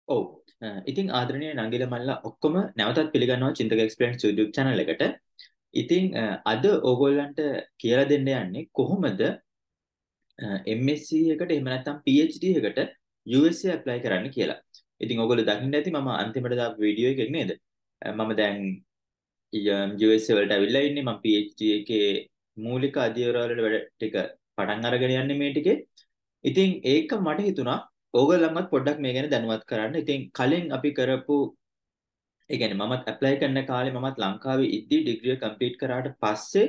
ඔව්. ඉතින් ආදරණීය නංගිල මල්ලා ඔක්කොම නැවතත් පිළිගන්නවා චින්තක එක්ස්පීරියන්ස් YouTube channel එකට. ඉතින් අද ඕගොල්ලන්ට කියලා දෙන්න යන්නේ කොහොමද MSc එකට එහෙම නැත්නම් PhD එකට USA apply කරන්න කියලා. ඉතින් ඕගොල්ලෝ දකින්න ඇති මම අන්තිමට දාපු වීඩියෝ එකක් නේද? මම දැන් USA වලට අවිල්ලා ඉන්නේ මම PhD එකේ මූලික අධ්‍යයනවල වැඩ ටික පටන් අරගෙන යන්නේ මේ ටිකේ. ඉතින් ඒක මට හිතුණා ඕගොල්ලන්වත් පොඩ්ඩක් මේ ගැන දැනුවත් කරන්න. ඉතින් කලින් අපි කරපු ඒ කියන්නේ මමත් ඇප්ලයි කරන කාලේ මමත් ලංකාවේ ඉද්දි ඩිග්‍රිය කම්ප්ලීට් කරාට පස්සේ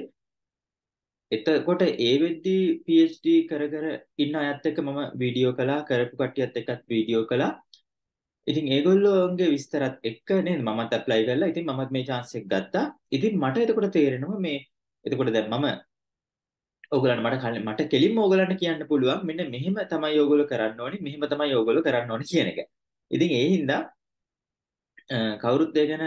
එතකොට ඒ වෙද්දී PhD කර කර ඉන්න අයත් එක්ක මම වීඩියෝ කළා කරපු කට්ටියත් එක්කත් වීඩියෝ කළා. ඉතින් ඒගොල්ලෝගේ විස්තරත් එක්ක නේද මමත් ඇප්ලයි කරලා ඉතින් මමත් මේ chance එක ගත්තා. ඉතින් මට එතකොට තේරෙනවා මේ එතකොට දැන් මම ඕගලන්ට මට කෙලින්ම ඕගලන්ට කියන්න පුළුවන් මෙන්න මෙහෙම තමයි ඕගොල්ලෝ කරන්න ඕනි මෙහෙම තමයි ඕගොල්ලෝ කරන්න ඕනි කියන එක. ඉතින් ඒ හින්දා කවුරුත් ඒ ගැන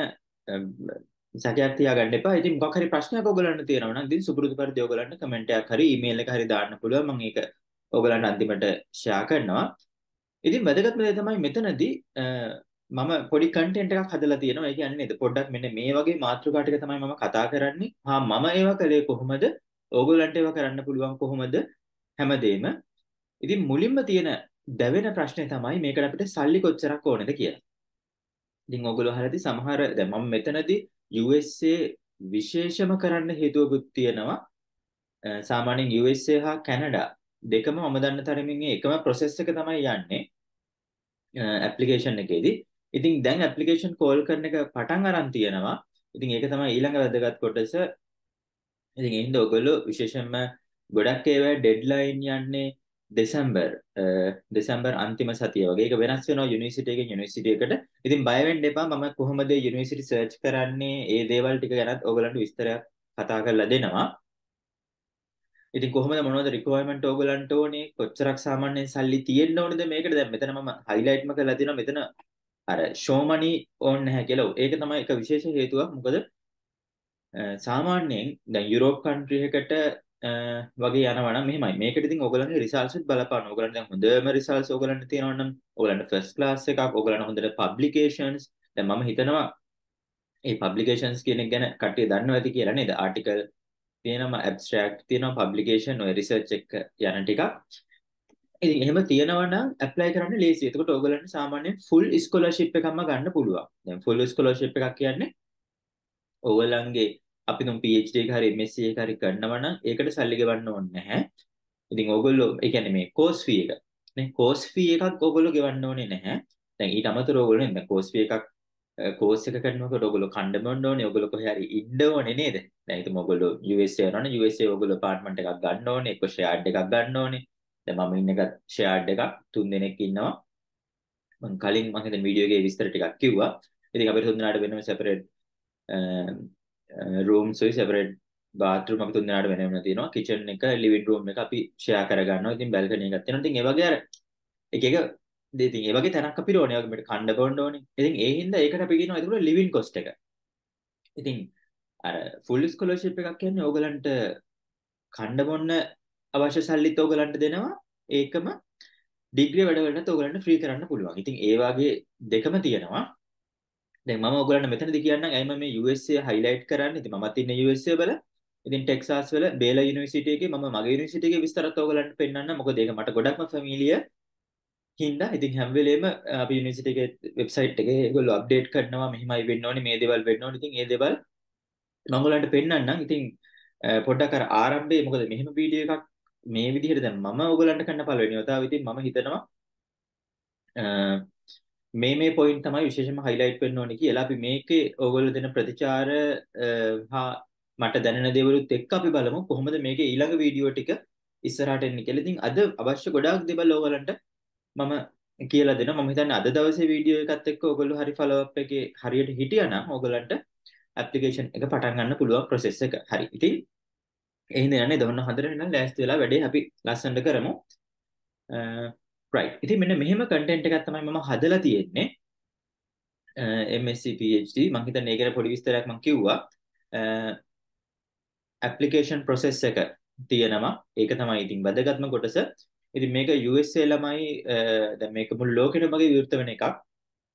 සැකයක් තියාගන්න එපා. ඉතින් මොකක් හරි ප්‍රශ්නයක් ඕගලන්ට තියෙනවා නම් ඉතින් සුපුරුදු පරිදි ඕගලන්ට කමෙන්ට් එකක් හරි ඊමේල් එක හරි දාන්න පුළුවන්. මම ඒක ඕගලන්ට අන්තිමට ෂෙයා කරනවා. ඉතින් වැදගත්ම දේ තමයි මෙතනදී මම පොඩි කන්ටෙන්ට් එකක් හදලා තියෙනවා. ඒ කියන්නේ නේද පොඩ්ඩක් මෙන්න මේ වගේ මාතෘකා ටික තමයි මම කතා කරන්නේ. මම ඒවා කළේ කොහොමද? ඕගොල්ලන්ට ඒවා කරන්න පුළුවන් කොහොමද? හැමදේම. ඉතින් මුලින්ම තියෙන දැවෙන ප්‍රශ්නේ තමයි මේකට අපිට සල්ලි කොච්චරක් ඕනද කියලා. ඉතින් ඔයගොල්ලෝ අහලාදී සමහර දැන් මම මෙතනදී USA විශේෂම කරන්න හේතුවකුත් තියෙනවා. සාමාන්‍යයෙන් USA හා කැනඩා දෙකම මම දන්න තරමින් එකම process එක තමයි යන්නේ ඇප්ලිකේෂන් එකේදී. ඉතින් දැන් ඇප්ලිකේෂන් කෝල් කරන එක පටන් අරන් තියෙනවා. ඉතින් ඒක තමයි ඊළඟ වැදගත් කොටස. ඉතින් ඒ හින්දා ඔයගොල්ලෝ විශේෂයෙන්ම ගොඩක් ඒවා ඩෙඩ්ලයින් යන්නේ දෙසැම්බර් අන්තිම සතිය වගේ. ඒක වෙනස් වෙනවා යුනිවර්සිටි එකෙන් යුනිවර්සිටි එකට. ඉතින් බය වෙන්න එපා. මම කොහොමද යුනිවර්සිටි සර්ච් කරන්නේ? ඒ දේවල් ටික ගැනත් ඔයගලන්ට විස්තරයක් කතා කරලා දෙනවා. ඉතින් කොහොමද මොනවද රික්වයර්මන්ට් ඕගලන්ට ඕනේ? කොච්චරක් සාමාන්‍යයෙන් සල්ලි තියෙන්න ඕනේද මේකට? දැන් මෙතන මම හයිලයිට්ම කරලා තියෙනවා. මෙතන අර ෂෝ මනි ඕන් නැහැ කියලා. ඒක තමයි එක විශේෂ හේතුවක්. මොකද සාමාන්‍යයෙන් දැන් යුරෝප් කන්ට්‍රි එකට වගේ යනවා නම් මෙහෙමයි. මේකට ඉතින් ඕගලන්ගේ රිසල්ට්ස් උත් බලපාන. ඕගලන්ට දැන් හොඳම රිසල්ට්ස් ඕගලන්ට තියෙනවා නම් ඕගලන්ට ෆස්ට් ක්ලාස් එකක්, ඕගලන්ට හොඳට පබ්ලිකේෂන්ස්. දැන් මම හිතනවා මේ පබ්ලිකේෂන්ස් කියන එක ගැන කට්ටිය දන්නවා ඇති කියලා නේද? ආටිකල් තියෙනවා, ඇබ්ස්ට්‍රැක්ට් තියෙනවා, පබ්ලිකේෂන් ඔය රිසර්ච් එක යන ටිකක්. ඉතින් එහෙම තියෙනවා නම් ඇප්ලයි කරන්න ලේසියි. එතකොට ඕගලන්ට සාමාන්‍යයෙන් ෆුල් ස්කෝලර්ෂිප් එකක්ම ගන්න පුළුවන්. දැන් ෆුල් ස්කෝලර්ෂිප් එකක් කියන්නේ ඕගලන්ගේ අපි තුන් PhD එක හරි MSc එක හරි කරනවා නම් ඒකට සල්ලි ගෙවන්න ඕනේ නැහැ. ඉතින් ඕගොල්ලෝ ඒ කියන්නේ මේ කෝස් ෆී එක නේ කෝස් ෆී එකක් ඕගොල්ලෝ ගෙවන්න ඕනේ නැහැ. දැන් ඊට අමතරව ඕගොල්ලෝ නේද කෝස් ෆී එකක් කෝස් එක කරනකොට ඕගොල්ලෝ කණ්ඩ බොන්න ඕනේ. ඕගොල්ලෝ කොහේ හරි ඉන්න ඕනේ නේද? දැන් හිතමු ඕගොල්ලෝ USA යනවනේ USA ඕගොල්ලෝ අපාර්ට්මන්ට් එකක් ගන්න ඕනේ. එක්ක ෂෙයාර්ඩ් එකක් ගන්න ඕනේ. දැන් මම ඉන්න එක ෂෙයාර්ඩ් එකක් 3 දෙනෙක් ඉන්නවා. මම කලින් මම හිතන වීඩියෝ එකේ විස්තර ටිකක් කිව්වා. ඉතින් අපිට තුන් දෙනාට වෙනම සෙපරේට් රූම්ස් උයි සෙපරේට් බාත්රූම් අපි තුන් දෙනාට වෙන වෙනම තියෙනවා. කිචන් එක ලිවිං රූම් එක අපි ෂෙයා කර ගන්නවා. ඉතින් බැල්කනි එකක් තියෙනවා. ඉතින් ඒ වගේ අර එක එක ඉතින් ඒ වගේ තැනක් අපිට ඕනේ. ඒ වගේ මේකට කණ්ඩ බොන්න ඕනේ. ඉතින් ඒ හින්දා ඒකට අපි කියනවා ඒක ලිවිං කොස්ට් එක. ඉතින් අර ෆුල් ස්කෝලර්ෂිප් එකක් කියන්නේ ඕගලන්ට කණ්ඩ බොන්න අවශ්‍ය සල්ලිත් ඕගලන්ට දෙනවා. ඒකම ඩිග්‍රී වැඩවලටත් ඕගලන්ට ෆ්‍රී කරන්න පුළුවන්. ඉතින් ඒ වගේ දෙකම තියෙනවා. දැන් මම ඔයගලන්ට මෙතනදී කියන්නම් ඇයි මම මේ USA highlight කරන්නේ. ඉතින් මමත් ඉන්නේ USA වල. ඉතින් ටෙක්සාස් වල බේලර් යුනිවර්සිටි එකේ මම මගේ යුනිවර්සිටි එකේ විස්තරත් ඔයගලන්ට පෙන්නන්න. මොකද ඒක මට ගොඩක්ම ෆැමිලියර් හින්දා. ඉතින් හැම වෙලේම අපි යුනිවර්සිටි එකේ වෙබ්සයිට් එකේ ඒගොල්ලෝ අප්ඩේට් කරනවා. මෙහිමයි වෙන්න ඕනේ, මේ දේවල් වෙන්න ඕනේ. ඉතින් ඒ දේවල් මම ඔයගලන්ට පෙන්නන්නම්. ඉතින් පොඩ්ඩක් අර ආරම්භයේ මොකද මෙහෙම වීඩියෝ එකක් මේ විදිහට දැන් මම ඔයගලන්ට කරන්න පළවෙනි වතාව. ඉතින් මම හිතනවා මේ පොයින්ට් තමයි විශේෂයෙන්ම highlight වෙන්න ඕනේ කියලා. අපි මේකේ ඕගොල්ලෝ දෙන ප්‍රතිචාර හා මට දැනෙන දේවලුත් එක්ක අපි බලමු කොහොමද මේකේ ඊළඟ වීඩියෝ ටික ඉස්සරහට එන්නේ කියලා. ඉතින් අද අවශ්‍ය ගොඩාක් දේවල් ඕගලන්ට මම කියලා දෙනවා. මම හිතන්නේ අද දවසේ වීඩියෝ එකත් එක්ක ඕගොල්ලෝ හරි follow up එකේ හරියට හිටියානම් ඕගලන්ට ඇප්ලිකේෂන් එක පටන් ගන්න පුළුවන් process එක. හරි. ඉතින් ඒ හින්දා යන්නේ දවන්න හතරට නම් ලෑස්ති වෙලා වැඩේ අපි ලස්සනට කරමු. right. ඉතින් මෙන්න මෙහෙම content එකක් තමයි මම හදලා තියෙන්නේ. MSc PhD මම හිතන්නේ ඒකට පොඩි විස්තරයක් මම කිව්වා. application process එක තියෙනවා. ඒක තමයි ඉතින් වැදගත්ම කොටස. ඉතින් මේක USA ළමයි දැන් මේක මුළු ලෝකෙටම වගේ විවෘත වෙන එකක්.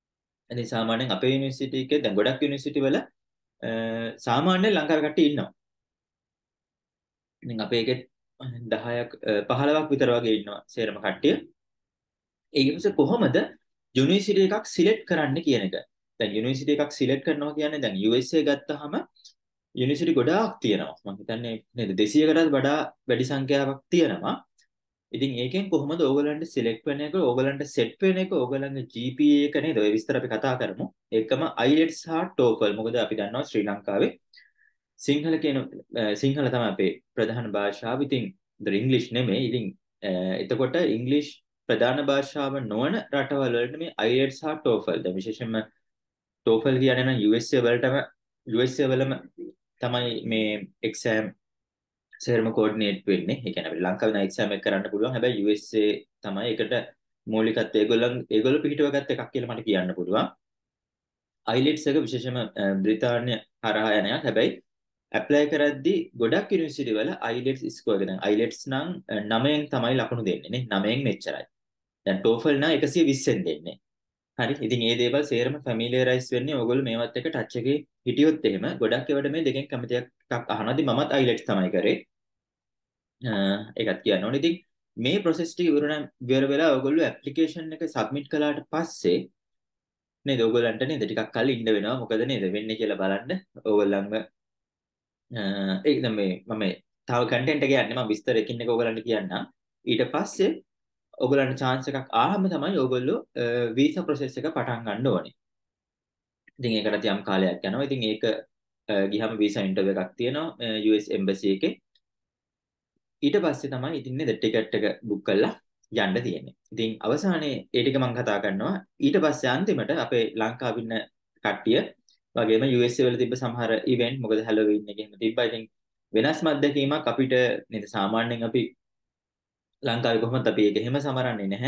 ඉතින් සාමාන්‍යයෙන් අපේ යුනිවර්සිටි එකේ දැන් ගොඩක් යුනිවර්සිටි වල සාමාන්‍යයෙන් ලංකාවේ කට්ටිය ඉන්නවා. ඉතින් අපේ එකේ 10ක් 15ක් විතර වගේ ඉන්නවා සේරම කට්ටිය. ඒ කියන්නේ කොහොමද යුනිවර්සිටි එකක් සිලෙක්ට් කරන්න කියන එක. දැන් යුනිවර්සිටි එකක් සිලෙක්ට් කරනවා කියන්නේ දැන් USA ගත්තාම යුනිවර්සිටි ගොඩාක් තියෙනවා. මම හිතන්නේ නේද 200කටත් වඩා වැඩි සංඛ්‍යාවක් තියෙනවා. ඉතින් ඒකෙන් කොහොමද ඕගලන්ට සිලෙක්ට් වෙන එක, ඕගලන්ට සෙට් වෙන එක, ඕගලන්ගේ GPA එක නේද? ඔය විස්තර අපි කතා කරමු. ඒකම IELTS හා TOEFL. මොකද අපි දන්නවා ශ්‍රී ලංකාවේ සිංහල කියන සිංහල තමයි අපේ ප්‍රධාන භාෂාව. ඉතින් ඒතර ඉංග්‍රීසි නෙමෙයි. ඉතින් එතකොට ඉංග්‍රීසි ප්‍රධාන භාෂාව නොවන රටවල් වලට මේ IELTS හා TOEFL දැන් විශේෂයෙන්ම TOEFL කියන්නේ නම් USA වලටම USA වලම තමයි මේ එක්සෑම් සේරම කෝඩිනේට් වෙන්නේ. ඒ කියන්නේ අපිට ලංකාවේ නම් එක්සෑම් එක කරන්න පුළුවන්. හැබැයි USA තමයි ඒකට මූලිකත්වය ඒගොල්ලෝ පිටවගත්ත එකක් කියලා මට කියන්න පුළුවන්. IELTS එක විශේෂයෙන්ම බ්‍රිතාන්‍ය හරහා යන එකක්. හැබැයි ඇප්ලයි කරද්දී ගොඩක් යුනිවර්සිටි වල IELTS ස්කෝර් එක දැන් IELTS නම් 9න් තමයි ලකුණු දෙන්නේ නේ. 9න් මෙච්චරයි. දැන් TOEFL නම් 120න් දෙන්නේ. හරි. ඉතින් මේ දේවල් සේරම ෆැමිලියරයිස් වෙන්නේ ඕගොල්ලෝ මේවත් එක්ක ටච් එකේ හිටියොත් එහෙම ගොඩක් ඒවාට මේ දෙකෙන් කැමති එකක් අහනදී මමත් IELTS තමයි කරේ. ඒකත් කියන්න ඕනේ. ඉතින් මේ process ටික ඉවර වෙලා ඔයගොල්ලෝ ඇප්ලිකේෂන් එක සබ්මිට් කළාට පස්සේ නේද ඔයගොල්ලන්ට නේද ටිකක් කල් ඉන්න වෙනවා. මොකද නේද වෙන්නේ කියලා බලන්න. ඕගොල්ලන්ව ඒක දැන් මේ මම තව කන්ටෙන්ට් එක යන්නේ මම විස්තර එකින් එක ඔයගොල්ලන්ට කියන්නම්. ඊට පස්සේ ඔයගොල්ලන්ට chance එකක් ආවම තමයි ඔයගොල්ලෝ වීසා process එක පටන් ගන්න ඕනේ. ඉතින් ඒකට යම් කාලයක් යනවා. ඉතින් ඒක ගියහම වීසා ඉන්ටර්විව් එකක් තියෙනවා US embassy එකේ. ඊට පස්සේ තමයි ඉතින් නේද ටිකට් එක බුක් කරලා යන්න තියෙන්නේ. ඉතින් අවසානයේ ඒ ටික මම කතා කරනවා. ඊට පස්සේ අන්තිමට අපේ ලංකාවේ ඉන්න කට්ටිය වගේම USA වල තිබ්බ සමහර ඉවෙන්ට් මොකද හැලෝවින් එක එහෙම තිබ්බා. ඉතින් වෙනස්ම අත්දැකීමක් අපිට නේද සාමාන්‍යයෙන් අපි ලංකාවේ කොහොමද අපි ඒක එහෙම සමරන්නේ නැහැ.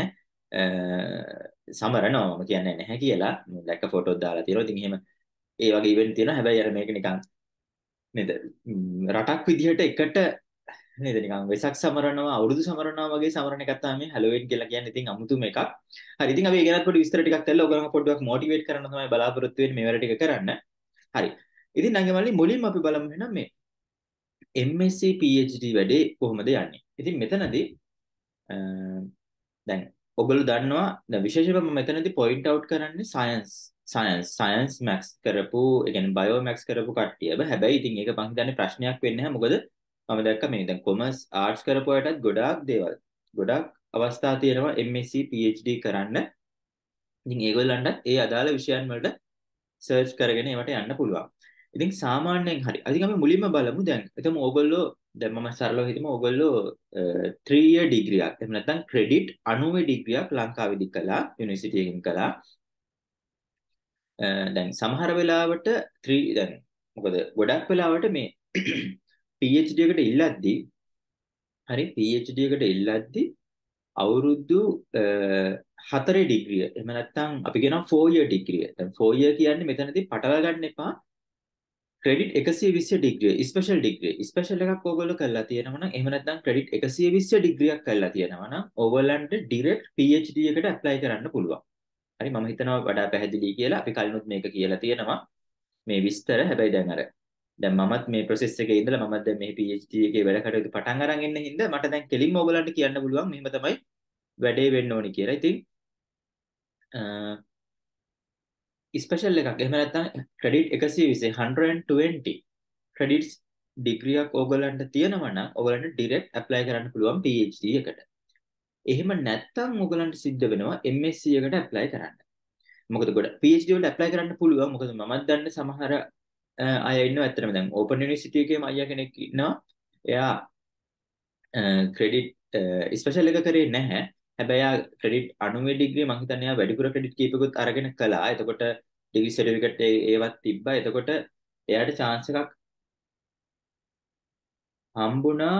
සමරනවා මම කියන්නේ නැහැ කියලා. දැක්ක ෆොටෝස් දාලා තියෙනවා. ඉතින් එහෙම ඒ වගේ ඉවෙන්ට් තියෙනවා. හැබැයි අර මේක නිකන් නේද රටක් විදිහට එකට නේද නිකන් වෙසක් සමරනවා අවුරුදු සමරනවා වගේ සමරන එකක් තමයි හැලෝවින් කියලා කියන්නේ. ඉතින් අමුතුම එකක්. හරි. ඉතින් අපි ඒ ගැනත් පොඩි විස්තර ටිකක් දෙලා ඔයගොල්ලෝ පොඩ්ඩක් මොටිවේට් කරන්න තමයි බලාපොරොත්තු වෙන්නේ මේ වැඩ ටික කරන්න. හරි. ඉතින් නංගිමල්ලි මුලින්ම අපි බලමු එහෙනම් මේ MSc PhD වැඩේ කොහොමද යන්නේ. ඉතින් මෙතනදී දැන් ඔයගොල්ලෝ දන්නවා දැන් විශේෂයෙන්ම මම මෙතනදී පොයින්ට් අවුට් කරන්නේ සයන්ස් මැක්ස් කරපු ඒ කියන්නේ බයෝ මැක්ස් කරපු කට්ටියව. හැබැයි ඉතින් ඒක මං හිතන්නේ ප්‍රශ්නයක් වෙන්නේ නැහැ. මොකද මම දැක්ක මේ දැන් කොමර්ස් ආර්ට්ස් කරපු අයටත් ගොඩාක් දේවල් ගොඩාක් අවස්ථා තියෙනවා MSc PhD කරන්න. ඉතින් ඒගොල්ලන්ටත් ඒ අදාළ විෂයන් වලට සර්ච් කරගෙන ඒවට යන්න පුළුවන්. ඉතින් සාමාන්‍යයෙන් හරි. ඉතින් අපි මුලින්ම බලමු දැන්. එතම ඕගොල්ලෝ දැන් මම සරලව හිතමු ඕගොල්ලෝ 3 year degree එකක් එහෙම නැත්නම් ක්‍රෙඩිට් 90 degree එකක් ලංකාවේදී කළා යුනිවර්සිටි එකකින් කළා. දැන් සමහර වෙලාවට 3 දැන් මොකද ගොඩක් වෙලාවට මේ PhD එකට ඉල්ලද්දී හරි PhD එකට ඉල්ලද්දී අවුරුදු 4 ඩිග්‍රිය එහෙම නැත්නම් අපි කියනවා 4 year degree. දැන් 4 year කියන්නේ මෙතනදී පටල ගන්න එපා. ක්‍රෙඩිට් 120 ඩිග්‍රිය ස්පෙෂල් ඩිග්‍රිය ස්පෙෂල් එකක් ඕගොල්ලෝ කරලා තියෙනවා නම් එහෙම නැත්නම් ක්‍රෙඩිට් 120 ඩිග්‍රියක් කරලා තියෙනවා නම් ඕගොල්ලන්ට ඩිරෙක්ට් PhD එකට ඇප්ලයි කරන්න පුළුවන්. හරි මම හිතනවා වඩා පැහැදිලි කියලා අපි කලිනුත් මේක කියලා තියෙනවා මේ විස්තර. හැබැයි දැන් මමත් මේ process එකේ ඉඳලා මමත් දැන් මේ PhD එකේ වැඩ කටයුතු පටන් අරන් ඉන්න හින්දා මට දැන් කෙලින්ම ඕගොල්ලන්ට කියන්න පුළුවන් මෙහෙම තමයි වැඩේ වෙන්න ඕනි කියලා. ඉතින් ස්පෙෂල් එකක් එහෙම නැත්නම් ක්‍රෙඩිට් 120 120 ක්‍රෙඩිට්ස් ඩිග්‍රියක් ඕගොල්ලන්ට තියෙනවා නම් ඕගොල්ලන්ට ඩිරෙක්ට් ඇප්ලයි කරන්න පුළුවන් PhD එකට. එහෙම නැත්නම් ඕගොල්ලන්ට සිද්ධ වෙනවා MSc එකට ඇප්ලයි කරන්න. මොකද PhD වලට ඇප්ලයි කරන්න පුළුවන්. මොකද මමත් දන්න සමහර අය ඉන්නවා ඇත්තටම දැන් ඕපන් යුනිවර්සිටි එකේම අයියා කෙනෙක් ඉන්නවා. එයා ක්‍රෙඩිට් ස්පෙෂල් එක කරේ නැහැ. හැබැයි එයා ක්‍රෙඩිට් 90 ඩිග්‍රී මම හිතන්නේ එයා වැඩිපුර ක්‍රෙඩිට් කීපකුත් අරගෙන කළා. එතකොට ඩිග්‍රී සර්ටිෆිකේට් ඒවත් තිබ්බා. එතකොට එයාට chance එකක් හම්බුණා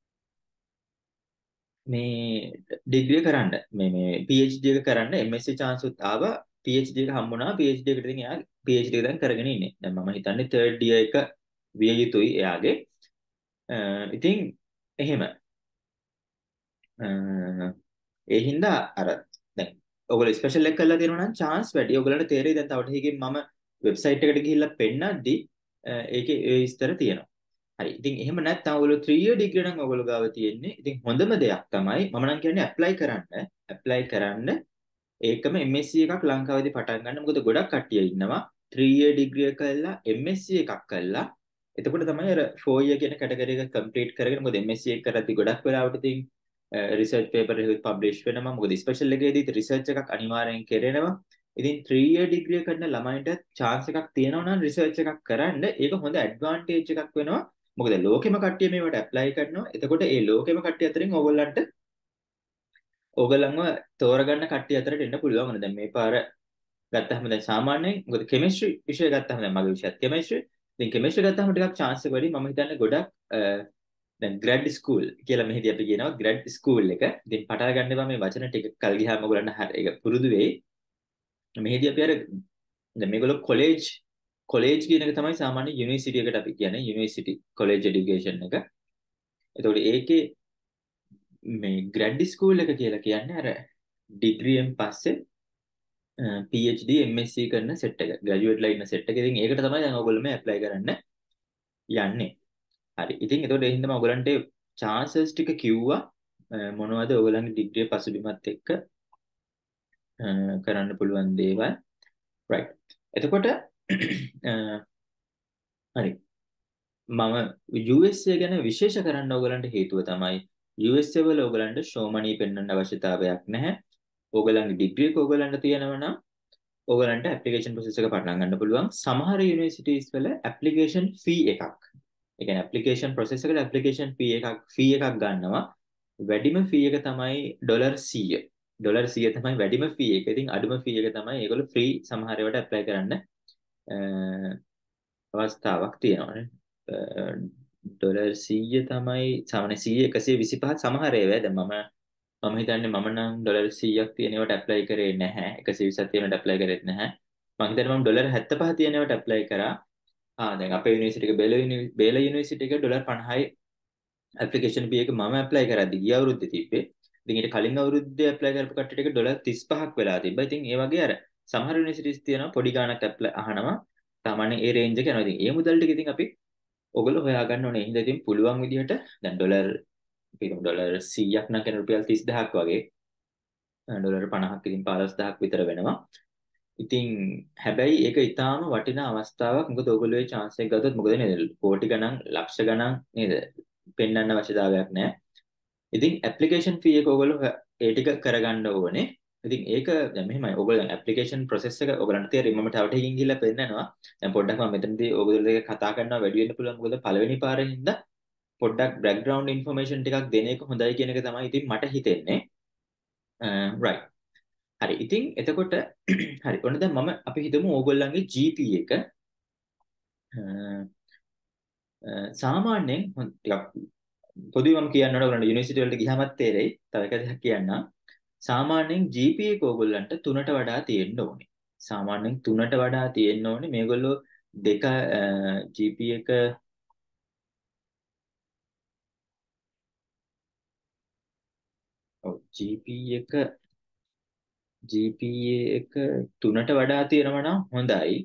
මේ ඩිග්‍රිය කරන්න. මේ PhD එක කරන්න MSc chance උත් ආවා. PhD එක හම්බුණා. PhD එකට ඉතින් එයා PhD එක දැන් කරගෙන ඉන්නේ. දැන් මම හිතන්නේ third year එක විය යුතුයි එයාගේ. ඉතින් එහෙම ඒ හින්දා අර දැන් ඔයගොල්ලෝ ස්පෙෂල් එක කරලා තියෙනවා නම් chance වැඩි. ඔයගොල්ලන්ට තේරෙයි දැන් තව ටිකකින් මම වෙබ්සයිට් එකට ගිහිල්ලා පෙන්නද්දි ඒකේ ඒ විස්තර තියෙනවා. හරි. ඉතින් එහෙම නැත්නම් ඔයගොල්ලෝ 3 year degree නම් ඔයගොල්ලෝ ගාව තියෙන්නේ. ඉතින් හොඳම දෙයක් තමයි මම නම් කියන්නේ apply කරන්න ඒකම MSc එකක් ලංකාවේදී පටන් ගන්න. මොකද ගොඩක් කට්ටිය ඉන්නවා 3 year degree එක කරලා MSc එකක් කරලා එතකොට තමයි අර 4 year කියන කැටගරි එක කම්ප්ලීට් කරගෙන මොකද MSc එක කරද්දී ගොඩක් වෙලාවට ඉතින් රිසර්ච් පේපර් එකක් පබ්ලිෂ් වෙනවා. මොකද ස්පෙෂල් එකේදී රිසර්ච් එකක් අනිවාර්යෙන් කරනවා. ඉතින් 3 year degree කරන ළමයින්ට chance එකක් තියෙනවා නම් රිසර්ච් එකක් කරන්න ඒක හොඳ ඇඩ්වාන්ටේජ් එකක් වෙනවා. මොකද ලෝකෙම කට්ටිය මේවට ඇප්ලයි කරනවා. එතකොට ඒ ලෝකෙම කට්ටිය අතරින් ඕගොල්ලන්ව තෝරගන්න කට්ටිය අතරට එන්න පුළුවන්. දැන් මේ පාර ගත්තාම දැන් සාමාන්‍යයෙන් මොකද කෙමිස්ට්‍රි විෂය ගත්තාම දැන් මගේ විෂයත් කෙමිස්ට්‍රි. ඉතින් කෙමිස්ට්‍රි ගත්තාම ටිකක් chance එක වැඩි. මම හිතන්නේ ගොඩක් දැන් ග්‍රැඩ් ස්කූල් කියලා මෙහිදී අපි කියනවා ග්‍රැඩ් ස්කූල් එක. ඉතින් පටල ගන්න එපා මේ වචන ටික කල් ගියාම ඔයගොල්ලන්ට හරිය ඒක පුරුදු වෙයි. මෙහිදී අපි අර දැන් මේගොල්ලෝ කොලේජ් කියන එක තමයි සාමාන්‍ය යුනිවර්සිටි එකට අපි කියන්නේ යුනිවර්සිටි කොලේජ් එඩියුකේෂන් එක. එතකොට ඒකේ මේ ග්‍රැඩ් ස්කූල් එක කියලා කියන්නේ අර ඩිග්‍රියෙන් පස්සේ PhD MSc කරන සෙට් එක. ග්‍රැජුවේට්ලා ඉන්න සෙට් එක. ඉතින් ඒකට තමයි දැන් ඔයගොල්ලෝ මේ ඇප්ලයි කරන්න යන්නේ. හරි. ඉතින් ඒතකොට ඒ හින්දා මම ඔයගලන්ට chances ටික කිව්වා මොනවද ඔයගලන්ගේ ඩිග්‍රිය පසුබිමත් එක්ක කරන්න පුළුවන් දේවල්. right. එතකොට හරි. මම USA ගැන විශේෂ කරන්න ඔයගලන්ට හේතුව තමයි USA වල ඔයගලන්ට show money පෙන්වන්න අවශ්‍යතාවයක් නැහැ. ඔයගලන්ගේ ඩිග්‍රී එක ඔයගලන්ට තියෙනවා නම් ඔයගලන්ට ඇප්ලිකේෂන් ප්‍රොසෙස් එක පටන් ගන්න පුළුවන්. සමහර යුනිවර්සිටිස් වල ඇප්ලිකේෂන් ෆී එකක්. ඒ කියන්නේ ඇප්ලිකේෂන් ප්‍රොසෙස් එකට ඇප්ලිකේෂන් ෆී එකක් ගන්නවා. වැඩිම ෆී එක තමයි $100. $100 තමයි වැඩිම ෆී එක. ඉතින් අඩුම ෆී එක තමයි ඒගොල්ලෝ ෆ්‍රී සමහර ඒවාට ඇප්ලයි කරන්න අවස්ථාවක් තියෙනවානේ. $100 තමයි සාමාන්‍ය 100 125 සමහර ඒවා. දැන් මම හිතන්නේ මම නම් $100ක් තියෙන ඒවාට ඇප්ලයි කරේ නැහැ. 120ක් තියෙනවට ඇප්ලයි කරෙත් නැහැ. මම හිතන්නේ මම $75 තියෙන ඒවාට ඇප්ලයි කරා. දැන් අපේ යුනිවර්සිටි එක බේල යුනිවර්සිටි එක $50යි ඇප්ලිකේෂන් ෆී එක මම ඇප්ලයි කරද්දි ගිය අවුරුද්දේ තිබ්බේ. ඉතින් ඊට කලින් අවුරුද්දේ ඇප්ලයි කරපු කට්ටියට $35ක් වෙලා තිබ්බා. ඉතින් ඒ වගේ අර සමහර යුනිවර්සිටිස් තියෙනවා පොඩි ගාණක් ඇප්ලයි අහනවා. සාමාන්‍යයෙන් ඒ රේන්ජ් එක යනවා. ඉතින් ඒ මුදල් ටික ඉතින් අපි ඔයගොල්ලෝ හොයාගන්න ඕනේ. එහෙනම් ඉතින් පුළුවන් විදිහට දැන් $100ක් නම් කියන රුපියල් 30000ක් වගේ $50ක් ඉතින් 15000ක් විතර වෙනවා. ඉතින් හැබැයි ඒක ඊටාම වටිනා අවස්ථාවක්. මොකද ඔයගොල්ලෝ ඒ chance එක ගත්තොත් මොකද නේද? කෝටි ගණන්, ලක්ෂ ගණන් නේද? පෙන්වන්න අවශ්‍යතාවයක් නැහැ. ඉතින් ඇප්ලිකේෂන් ෆී එක ඔයගොල්ලෝ ඒ ටික කරගන්න ඕනේ. ඉතින් ඒක දැන් මෙහෙමයි. ඔයගොල්ලෝ ඇප්ලිකේෂන් ප්‍රොසෙස් එක ඔයගලන්ට තේරෙයි. මම තව ටිකකින් ගිහිල්ලා පෙන්නනවා. දැන් පොඩ්ඩක් මම මෙතනදී ඔයගොල්ලෝ දෙක කතා කරනවා වැඩි වෙන්න පුළුවන්. මොකද පළවෙනි පාරේ හින්දා පොඩ්ඩක් බෑග්ග්‍රවුන්ඩ් ඉන්ෆර්මේෂන් ටිකක් දෙන එක හොඳයි කියන එක තමයි ඉතින් මට හිතෙන්නේ. right. හරි. ඉතින් එතකොට හරි. ඔන්න දැන් අපි හිතමු ඕගොල්ලන්ගේ GPA එක සාමාන්‍යයෙන් ටිකක් පොදුවේ මම කියන්න ඕන ඔයගොල්ලන්ට යුනිවර්සිටි වලට ගියාමත් තේරෙයි. තව එක දෙයක් කියන්නම්. සාමාන්‍යයෙන් GPA එක ඕගොල්ලන්ට 3ට වඩා තියෙන්න ඕනේ. සාමාන්‍යයෙන් 3ට වඩා තියෙන්න ඕනේ. මේගොල්ලෝ දෙක GPA එක GPA එක 3ට වඩා තියෙනවා නම් හොඳයි.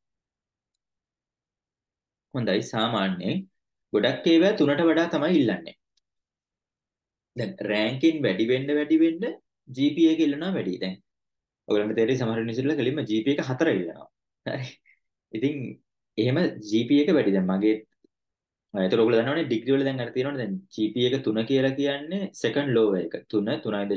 හොඳයි සාමාන්‍යයෙන් ගොඩක් ඒවා 3ට වඩා තමයි ඉල්ලන්නේ. දැන් රෑන්කින් වැඩි වෙන්න GPA එක ඉල්ලනවා වැඩි. දැන් ඔයගලන්ට තේරෙයි සමහර යුනිවර්සිටි වල කෙලින්ම GPA එක 4 ඉල්ලනවා. හරි. ඉතින් එහෙම GPA එක වැඩි. දැන් මගේ ඒතර ඔයගොල්ලෝ දන්නවනේ ඩිග්‍රී වල දැන් අර තියෙනවනේ දැන් GPA එක 3 කියලා කියන්නේ සෙකන්ඩ් ලෝවර් එක. 3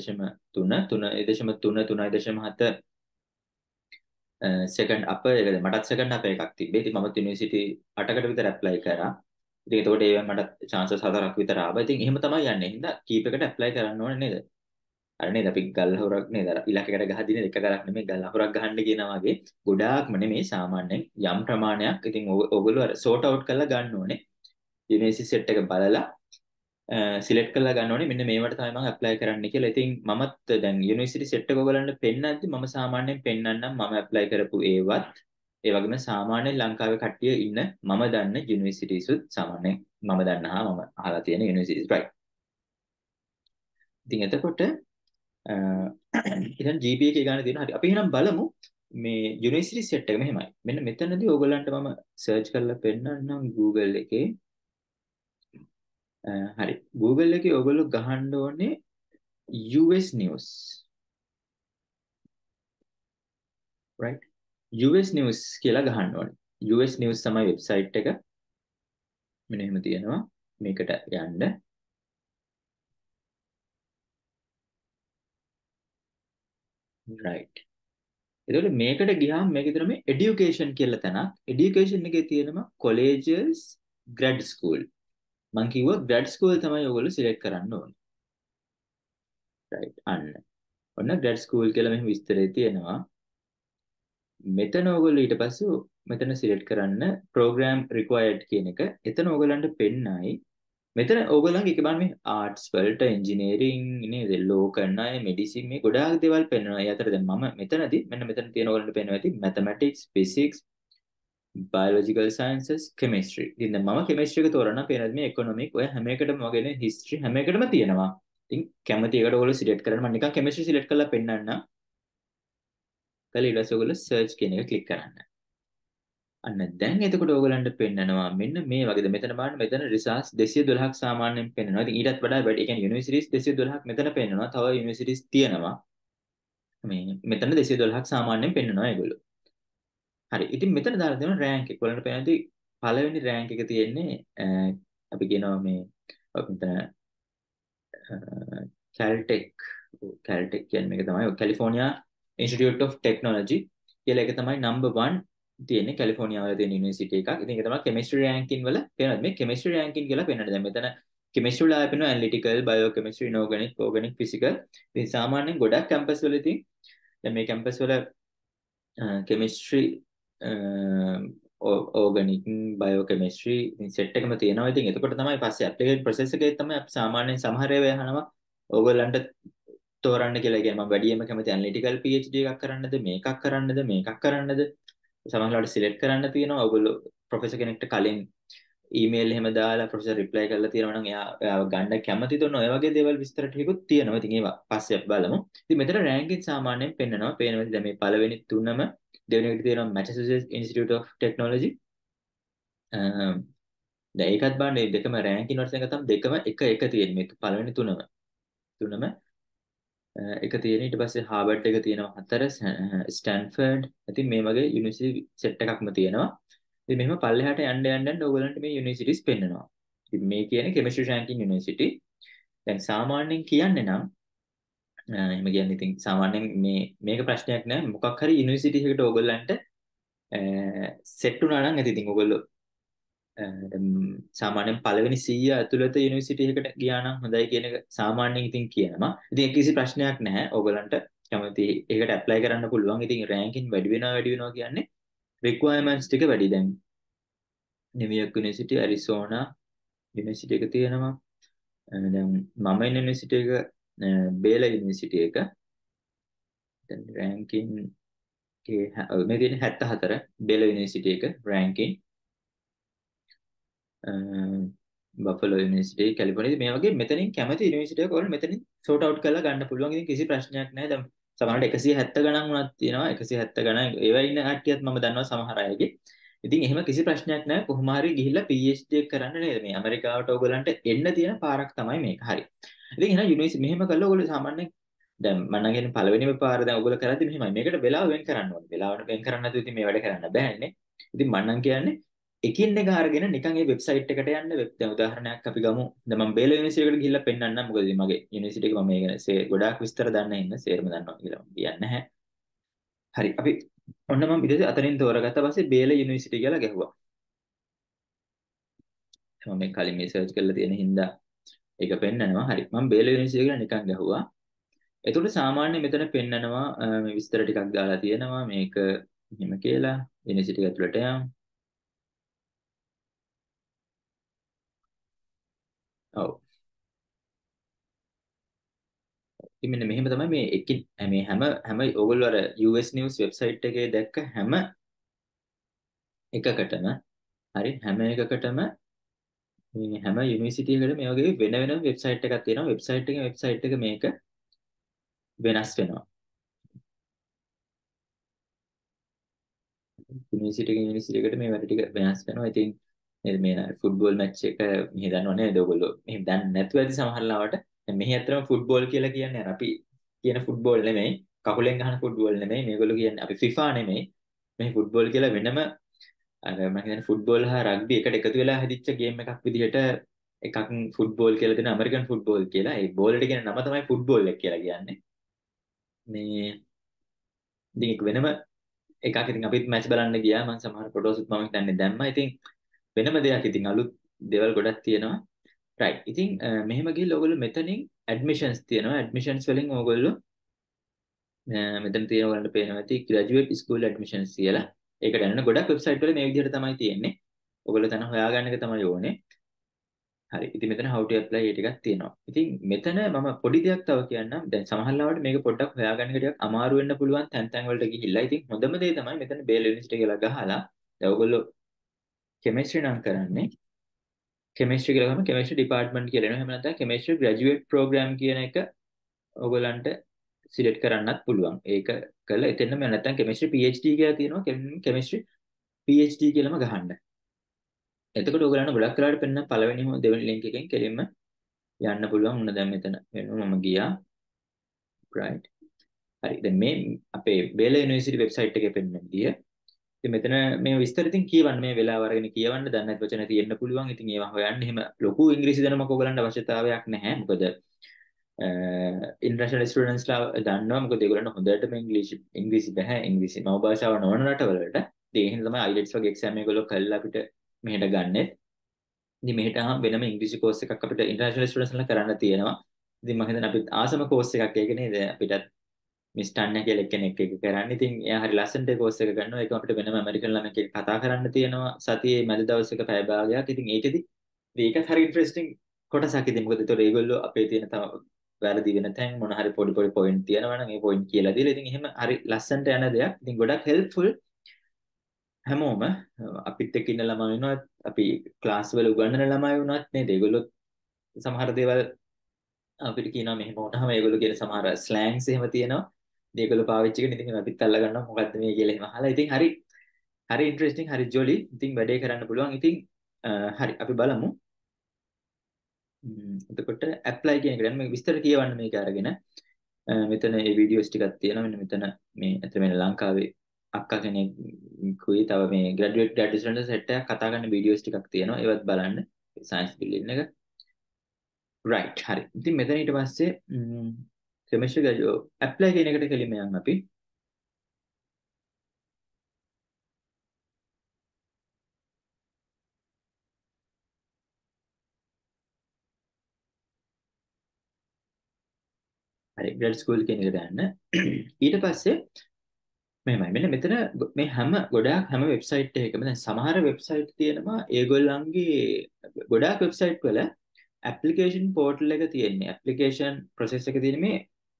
3.3 3.7 සෙකන්ඩ් අප එකද මටත් සෙකන්ඩ් අප එකක් තිබ්බේ. ඉතින් මම යුනිවර්සිටි 8කට විතර ඇප්ලයි කරා. ඉතින් ඒතකොට ඒවෙන් මට chances 4ක් විතර ආවා. ඉතින් එහෙම තමයි යන්නේ. හින්දා කීප එකට ඇප්ලයි කරන්න ඕනේ නේද? අර නේද අපි ගල් හොරක් නේද? අර ඉලක්කයකට ගහදී නේද? එක ගලක් නෙමෙයි ගල් හොරක් ගහන්න කියනවා වගේ ගොඩාක්ම නෙමෙයි සාමාන්‍යයෙන් යම් ප්‍රමාණයක්. ඉතින් ඕගොල්ලෝ අර sort out කරලා ගන්න ඕනේ. යුනිවර්සිටි සෙට් එක බලලා සිලෙක්ට් කරලා ගන්න ඕනේ මෙන්න මේවට තමයි මම ඇප්ලයි කරන්න කියලා. ඉතින් මමත් දැන් යුනිවර්සිටි සෙට් එක ඔයගලන්ට පෙන්නද්දි මම සාමාන්‍යයෙන් පෙන්නන්නම් මම ඇප්ලයි කරපු ඒවත් ඒ වගේම සාමාන්‍යයෙන් ලංකාවේ කට්ටිය ඉන්න මම දන්න යුනිවර්සිටිස්ුත් සාමාන්‍යයෙන් මම දන්නා මම අහලා තියෙන යුනිවර්සිටිස් right. ඉතින් එතකොට ඉතින් GPA එක ගන්න තියෙනවා. හරි. අපි එහෙනම් බලමු මේ යුනිවර්සිටි සෙට් එක මෙහෙමයි. මෙන්න මෙතනදී ඕගොල්ලන්ට මම සර්ච් කරලා පෙන්නන්නම් Google එකේ. හරි. Google එකේ ඕගොල්ලෝ ගහන්න ඕනේ US news. right? US news කියලා ගහන්න ඕනේ. US news තමයි වෙබ්සයිට් එක. මෙන්න එහෙම තියෙනවා. මේකට යන්න. right. එතකොට මේකට ගියාම මේක විතර මේ education කියලා තැනක්. education එකේ තියෙනවා colleges, grad school. මම කිව්වා grad school තමයි ඔයගොල්ලෝ select කරන්න ඕනේ. right. අන්න. ඔන්න grad school කියලා මෙහෙම විස්තරය තියෙනවා. මෙතන ඔයගොල්ලෝ ඊට පස්සේ මෙතන select කරන්න program required කියන එක. එතන ඔයගලන්ට පෙන්නයි. මෙතන ඕගොල්ලන්ගේ එක බලන්න මේ ආර්ට්ස් වලට එන්ජිනියරින් නේද ලෝ කරන අය මෙඩිසින් මේ ගොඩාක් දේවල් පෙන්වනවා. ඒ අතර දැන් මම මෙතනදී මෙන්න මෙතන තියෙන ඕගොල්ලන්ට පෙන්වනවා ඇති mathematics, physics, biological sciences, chemistry. ඉතින් දැන් මම chemistry එක තෝරන්න පේනද මේ economic ඔය හැම එකටම වගේ history හැම එකටම තියෙනවා. ඉතින් කැමති එකට ඔයගොල්ලෝ select කරන්න මම නිකන් chemistry select කරලා පෙන්නන්න. ඊට පස්සේ ඔයගොල්ලෝ search කියන එක click කරන්න. අන්න දැන් එතකොට ඕගලන්ට පෙන්නනවා මෙන්න මේ වගේද මෙතන බලන්න මෙතන රිසර්ච් 212ක් සාමාන්‍යයෙන් පෙන්නනවා. ඉතින් ඊටත් වඩා වැඩි. ඒ කියන්නේ යුනිවර්සිටිස් 212ක් මෙතන පෙන්නනවා. තව යුනිවර්සිටිස් තියෙනවා. මේ මෙතන 212ක් සාමාන්‍යයෙන් පෙන්නනවා ඒගොල්ලෝ. හරි. ඉතින් මෙතන දාලා තියෙනවා රෑන්ක් එක. ඔයාලට පේනදී පළවෙනි රෑන්ක් එක තියෙන්නේ අපි කියනවා මේ මෙතන Caltech Caltech කියන්නේ මේක තමයි California Institute of Technology කියලා එක තමයි number 1 තියෙන්නේ කැලිෆෝනියා වල තියෙන යුනිවර්සිටි එකක්. ඉතින් ඒක තමයි කෙමිස්ට්‍රි රෑන්කින් වල පේනවා. මේ කෙමිස්ට්‍රි රෑන්කින් කියලා පෙන්නනවා. දැන් මෙතන කෙමිස්ට්‍රි වල ආපෙනවා analytical, bio chemistry, inorganic, organic, physical. ඉතින් සාමාන්‍යයෙන් ගොඩක් කැම්පස් වල ඉතින් දැන් මේ කැම්පස් වල කෙමිස්ට්‍රි ඕගැනික්, බයෝ කෙමිස්ට්‍රි ඉතින් සෙට් එකම තියෙනවා. ඉතින් එතකොට තමයි පස්සේ ඇප්ලිකේෂන් ප්‍රොසෙස් එකේ තමයි අපි සාමාන්‍යයෙන් සමහර ඒවා අහනවා. ඕගොල්ලන්ට තෝරන්න කියලා කියන්නේ මම වැඩියෙන්ම කැමති ඇනලිටිකල් PhD එකක් කරන්නද මේකක් කරන්නද සමහරවිට සිලෙක්ට් කරන්න තියෙනවා. ඔයගොල්ලෝ ප්‍රොෆෙසර් කෙනෙක්ට කලින් ඊමේල් එහෙම දාලා ප්‍රොෆෙසර් රිප්ලයි කරලා තියෙනවා නම් එයාව ගන්න කැමතිද ඔන්න ඔය වගේ දේවල් විස්තර ටිකකුත් තියෙනවා. ඉතින් ඒවා පස්සේ අපි බලමු. ඉතින් මෙතන රෑන්කින් සාමාන්‍යයෙන් පෙන්නනවා. පේනවා දැන් මේ පළවෙනි තුනම දෙවෙනි එකට තියෙනවා Massachusetts Institute of Technology. දැන් ඒකත් බලන්න මේ දෙකම රෑන්කින් වලට ගත්තම දෙකම එක තියෙන්නේ. මේ පළවෙනි තුනම එක තියෙන ඊට පස්සේ හාවර්ඩ් එක තියෙනවා 4 ස්ටැන්ෆර්ඩ්. ඉතින් මේ වගේ යුනිවර්සිටි සෙට් එකක්ම තියෙනවා. ඉතින් මෙහෙම පල්ලෙහාට යන්න ඕගලන්ට මේ යුනිවර්සිටිස් පෙන්නනවා. ඉතින් මේ කියන්නේ කෙමිස්ට්‍රි රෑන්කින් යුනිවර්සිටි. දැන් සාමාන්‍යයෙන් කියන්නේ නම් එහෙම කියන්නේ ඉතින් සාමාන්‍යයෙන් මේක ප්‍රශ්නයක් නෑ. මොකක් හරි යුනිවර්සිටි එකකට ඕගලන්ට සෙට් වුණා නම් ඇති ඉතින් ඕගොල්ලෝ සාමාන්‍යයෙන් පළවෙනි 100 ඇතුළත යුනිවර්සිටි එකකට ගියා නම් හොඳයි කියන එක සාමාන්‍යයෙන් ඉතින් කියනවා. ඉතින් ඒක කිසි ප්‍රශ්නයක් නැහැ. ඕගලන්ට කැමති ඒකට ඇප්ලයි කරන්න පුළුවන්. ඉතින් රෑන්කින් වැඩි වෙනවා කියන්නේ රික්වයර්මන්ට්ස් ටික වැඩි. දැන් නිව්යෝර්ක් යුනිවර්සිටි, ඇරිසෝනා යුනිවර්සිටි එක තියෙනවා. දැන් මම ඉන්න යුනිවර්සිටි එක බේලා යුනිවර්සිටි එක. දැන් රෑන්කින් මේ තියෙන 74 බේලා යුනිවර්සිටි එක රෑන්කින් බෆලෝ යුනිවර්සිටි කැලිෆෝනියා මේ වගේ මෙතනින් කැමති යුනිවර්සිටි එකක් ඔයාලට මෙතනින් සෝට් අවුට් කරලා ගන්න පුළුවන්. ඉතින් කිසි ප්‍රශ්නයක් නැහැ. දැන් සමහරවිට 170 ගණන් වුණත් තියෙනවා. 170 ගණන් ඒවා ඉන්න කට්ටියත් මම දන්නවා සමහර අයගේ. ඉතින් එහෙම කිසි ප්‍රශ්නයක් නැහැ. කොහොම හරි ගිහිල්ලා PhD එක කරන්න නේද මේ ඇමරිකාවට ඕගලන්ට එන්න තියෙන පාරක් තමයි මේක. හරි. ඉතින් එහෙනම් යුනිවර්සිටි මෙහෙම කළා ඕගොල්ලෝ සාමාන්‍යයෙන් දැන් මම නම් කියන්නේ පළවෙනිම පාර දැන් ඔයගොල්ලෝ කරද්දි මෙහෙමයි. මේකට වෙලාව වෙන් කරන්න ඕනේ. වෙලාවට වෙන් කරන්න නැතුව ඉතින් මේ වැඩ කරන්න බෑනේ. ඉතින් මම නම් කියන්නේ එකින් එක අරගෙන නිකන් ඒ වෙබ්සයිට් එකට යන්න දැන් උදාහරණයක් අපි ගමු. දැන් මම බේල යුනිවර්සිටි එකට ගිහිල්ලා පෙන්නන්නම්. මොකද මගේ යුනිවර්සිටි එක මම මේ ගැන ගොඩාක් විස්තර දන්න ඉන්න සේරම දන්නවා කියලා මම කියන්නේ නැහැ. හරි අපි ඔන්න මම ඊට අතරින් තෝරගත්ත පස්සේ බේල යුනිවර්සිටි කියලා ගැහුවා. මම මේ කලින් මේ සර්ච් කරලා තියෙන හින්දා ඒක පෙන්නනවා. හරි මම බේල යුනිවර්සිටි කියලා නිකන් ගැහුවා. එතකොට සාමාන්‍ය මෙතන පෙන්නනවා මේ විස්තර ටිකක් දාලා තියෙනවා මේක එහෙම කියලා යුනිවර්සිටි එක ඇතුළට යම්. ඔව්. ඉතින් මෙන්න මෙහෙම තමයි මේ එකින් මේ හැම ඕගොල්ලෝ අර US News වෙබ්සයිට් එකේ දැක්ක හැම එකකටම හරි හැම එකකටම මේ හැම යුනිවර්සිටි එකකටම මේ වගේ වෙන වෙනම වෙබ්සයිට් එකක් තියෙනවා. වෙබ්සයිට් එක මේක වෙනස් වෙනවා. යුනිවර්සිටි එකට මේ වැඩ ටික වෙනස් වෙනවා. ඉතින් මේ ෆුට්බෝල් මැච් එක මෙහෙ දන්නව නේද ඔයගොල්ලෝ? මෙහෙම දන්නේ නැතුව ඇති සමහර ලාවට. මෙහි ඇත්තටම ෆුට්බෝල් කියලා කියන්නේ අපි කියන ෆුට්බෝල් නෙමෙයි. කකුලෙන් ගහන ෆුට්බෝල් නෙමෙයි. මේගොල්ලෝ කියන්නේ අපි FIFA නෙමෙයි. මේ ෆුට්බෝල් කියලා වෙනම අර මම කියන්නේ ෆුට්බෝල් හා රග්බි එකට එකතු වෙලා හැදිච්ච ගේම් එකක් විදිහට එකක් ෆුට්බෝල් කියලා දෙන ඇමරිකන් ෆුට්බෝල් කියලා. ඒ බෝල් එකට කියන නම තමයි ෆුට්බෝල් එක කියලා කියන්නේ. මේ ඉතින් ඒක වෙනම එකක්. ඉතින් අපිත් මැච් බලන්න ගියා. මම සමහර ෆොටෝස් මම හිතන්නේ දැම්මා. ඉතින් වෙනම දෙයක්. ඉතින් අලුත් දේවල් ගොඩක් තියෙනවා. රයිට්. ඉතින් මෙහෙම ගිහලා ඔයගොල්ලෝ මෙතනින් ඇඩ්මිෂන්ස් තියෙනවා. ඇඩ්මිෂන්ස් වලින් ඔයගොල්ලෝ මෙතන තියෙන ඔයගලන්ට පේනවා ඇති ග්‍රැජුවේට් ස්කූල් ඇඩ්මිෂන්ස් කියලා. ඒකට යන ගොඩක් වෙබ්සයිට් වල මේ විදිහට තමයි තියෙන්නේ. ඔයගොල්ලෝ තන හොයාගන්න එක තමයි ඕනේ. හරි. ඉතින් මෙතන how to apply ඒ ටිකක් තියෙනවා. ඉතින් මෙතන මම පොඩි දෙයක් තව කියන්නම්. දැන් සමහර ලාවට මේක පොඩ්ඩක් හොයාගන්න එක ටිකක් අමාරු වෙන්න පුළුවන් තැන් තැන් වලට ගිහිල්ලා. ඉතින් හොඳම දේ තමයි මෙතන බේල් යුනිවර්සිටි කියලා ගහලා දැන් ඔයගොල්ලෝ කෙමිස්ට්‍රි නම් කරන්නේ. කෙමිස්ට්‍රි කියලා ගම කෙමිස්ට්‍රි ඩිපාර්ට්මන්ට් කියලා එනවා. එහෙම නැත්නම් කෙමිස්ට්‍රි ග්‍රැජුවේට් ප්‍රෝග්‍රෑම් කියන එක ඔයගොල්ලන්ට සිලෙක්ට් කරන්නත් පුළුවන්. ඒක කළා එතනම නැත්නම් කෙමිස්ට්‍රි PhD කියලා තියෙනවා. කෙමිස්ට්‍රි PhD කියලාම ගහන්න. එතකොට ඔයගොල්ලන්ට ගොඩක් වෙලාවට පෙන්න පළවෙනිම දෙවෙනි ලින්ක් එකෙන් කෙලින්ම යන්න පුළුවන්. මොන දැන් මෙතන වෙනවා මම ගියා. right. හරි. දැන් මේ අපේ බේල යුනිවර්සිටි වෙබ්සයිට් එකේ පෙන්න විදිය. ඉතින් මෙතන මේ විස්තර ඉතින් කියවන්න මේ වෙලාව අරගෙන කියවන්න දන්නේ නැති වචන තියෙන්න පුළුවන්. ඉතින් ඒවා හොයන්න එහෙම ලොකු ඉංග්‍රීසි දැනුමක් ඔයගොල්ලන්ට අවශ්‍යතාවයක් නැහැ. මොකද ඉන්ටර්නැෂනල් ස්ටුඩන්ට්ස්ලා දන්නවා. මොකද ඒගොල්ලන්ට හොඳටම ඉංග්‍රීසි බෑ. ඉංග්‍රීසි මව භාෂාව නොවන රටවලට. ඉතින් ඒ හින්දා තමයි IELTS වගේ එක්සෑම් එකවල කරලා අපිට මෙහෙට ගන්නෙ. ඉතින් මෙහෙට ආවම වෙනම ඉංග්‍රීසි කෝස් එකක් අපිට ඉන්ටර්නැෂනල් ස්ටුඩන්ට්ස්ලා කරන්න තියෙනවා. ඉතින් මම හිතන්නේ අපිට ආසම කෝස් එකක් ඒක නේද? අපිටත් මිස් ටන්නා කියලා කෙනෙක් එක කරන්නේ. ඉතින් එයා හරි ලස්සනට කෝස් එක කරනවා. ඒක අපිට වෙනම ඇමරිකන් ළමයෙක් එක්ක කතා කරන්න තියෙනවා. සතියේ මැද දවසක පැය භාගයක්. ඉතින් ඒකෙදි ඒකත් හරි ඉන්ටරෙස්ටිං කොටසක්. ඉතින් මොකද ඒතකොට ඒගොල්ලෝ අපේ තියෙන තව වැරදි වෙන තැන් මොන හරි පොඩි පොඩි පොයින්ට් තියෙනවා නම් ඒ පොයින්ට් කියලා දීලා ඉතින් එහෙම හරි ලස්සනට යන දෙයක්. ඉතින් ගොඩක් හෙල්ප්ෆුල් හැමෝම අපිත් එක්ක ඉන්න ළමයි වුණත් අපි ක්ලාස් වල උගන්වන ළමයි වුණත් නේද ඒගොල්ලෝ සමහර දේවල් අපිට කියනවා මෙහෙම වුණාම ඒගොල්ලෝ කියන සමහර ස්ලෑන්ග්ස් එහෙම තියෙනවා. ඒගොල්ලෝ පාවිච්චි කරන ඉතින් අපිත් අල්ල ගන්නවා මොකක්ද මේ කියලා එහෙම අහලා. ඉතින් හරි හරි ඉන්ටරෙස්ටිං හරි ජොලි. ඉතින් වැඩේ කරන්න පුළුවන්. ඉතින් හරි අපි බලමු. එතකොට ඇප්ලයි කියන එක දැන් මේ විස්තර කියවන්න මේක අරගෙන මෙතන මේ වීඩියෝස් ටිකක් තියෙනවා. මෙන්න මෙතන මේ අතර මේ ලංකාවේ අක්කා කෙනෙකුයි තව මේ ග්‍රැජුවේට් ස්ටුඩන්ට්ස් සෙට් එකක් කතා කරන වීඩියෝස් ටිකක් තියෙනවා. ඒවත් බලන්න. සයන්ස් බිල්ඩින් එක. රයිට් හරි. ඉතින් මෙතන ඊට පස්සේ කෙමිස්ට්‍රි ග්‍රැජුවේට් ඇප්ලයි කියන එකට කෙලින්ම යන්න අපි. හරි ග්‍රැඩ් ස්කූල් කියන එකට යන්න. ඊට පස්සේ මෙහෙමයි මෙන්න මෙතන මේ ගොඩාක් හැම වෙබ්සයිට් එකකම දැන් සමහර වෙබ්සයිට් තියෙනවා ඒගොල්ලන්ගේ ගොඩාක් වෙබ්සයිට් වල ඇප්ලිකේෂන් පෝර්ටල් එක තියෙන්නේ ඇප්ලිකේෂන් ප්‍රොසෙස් එක තියෙන්නේ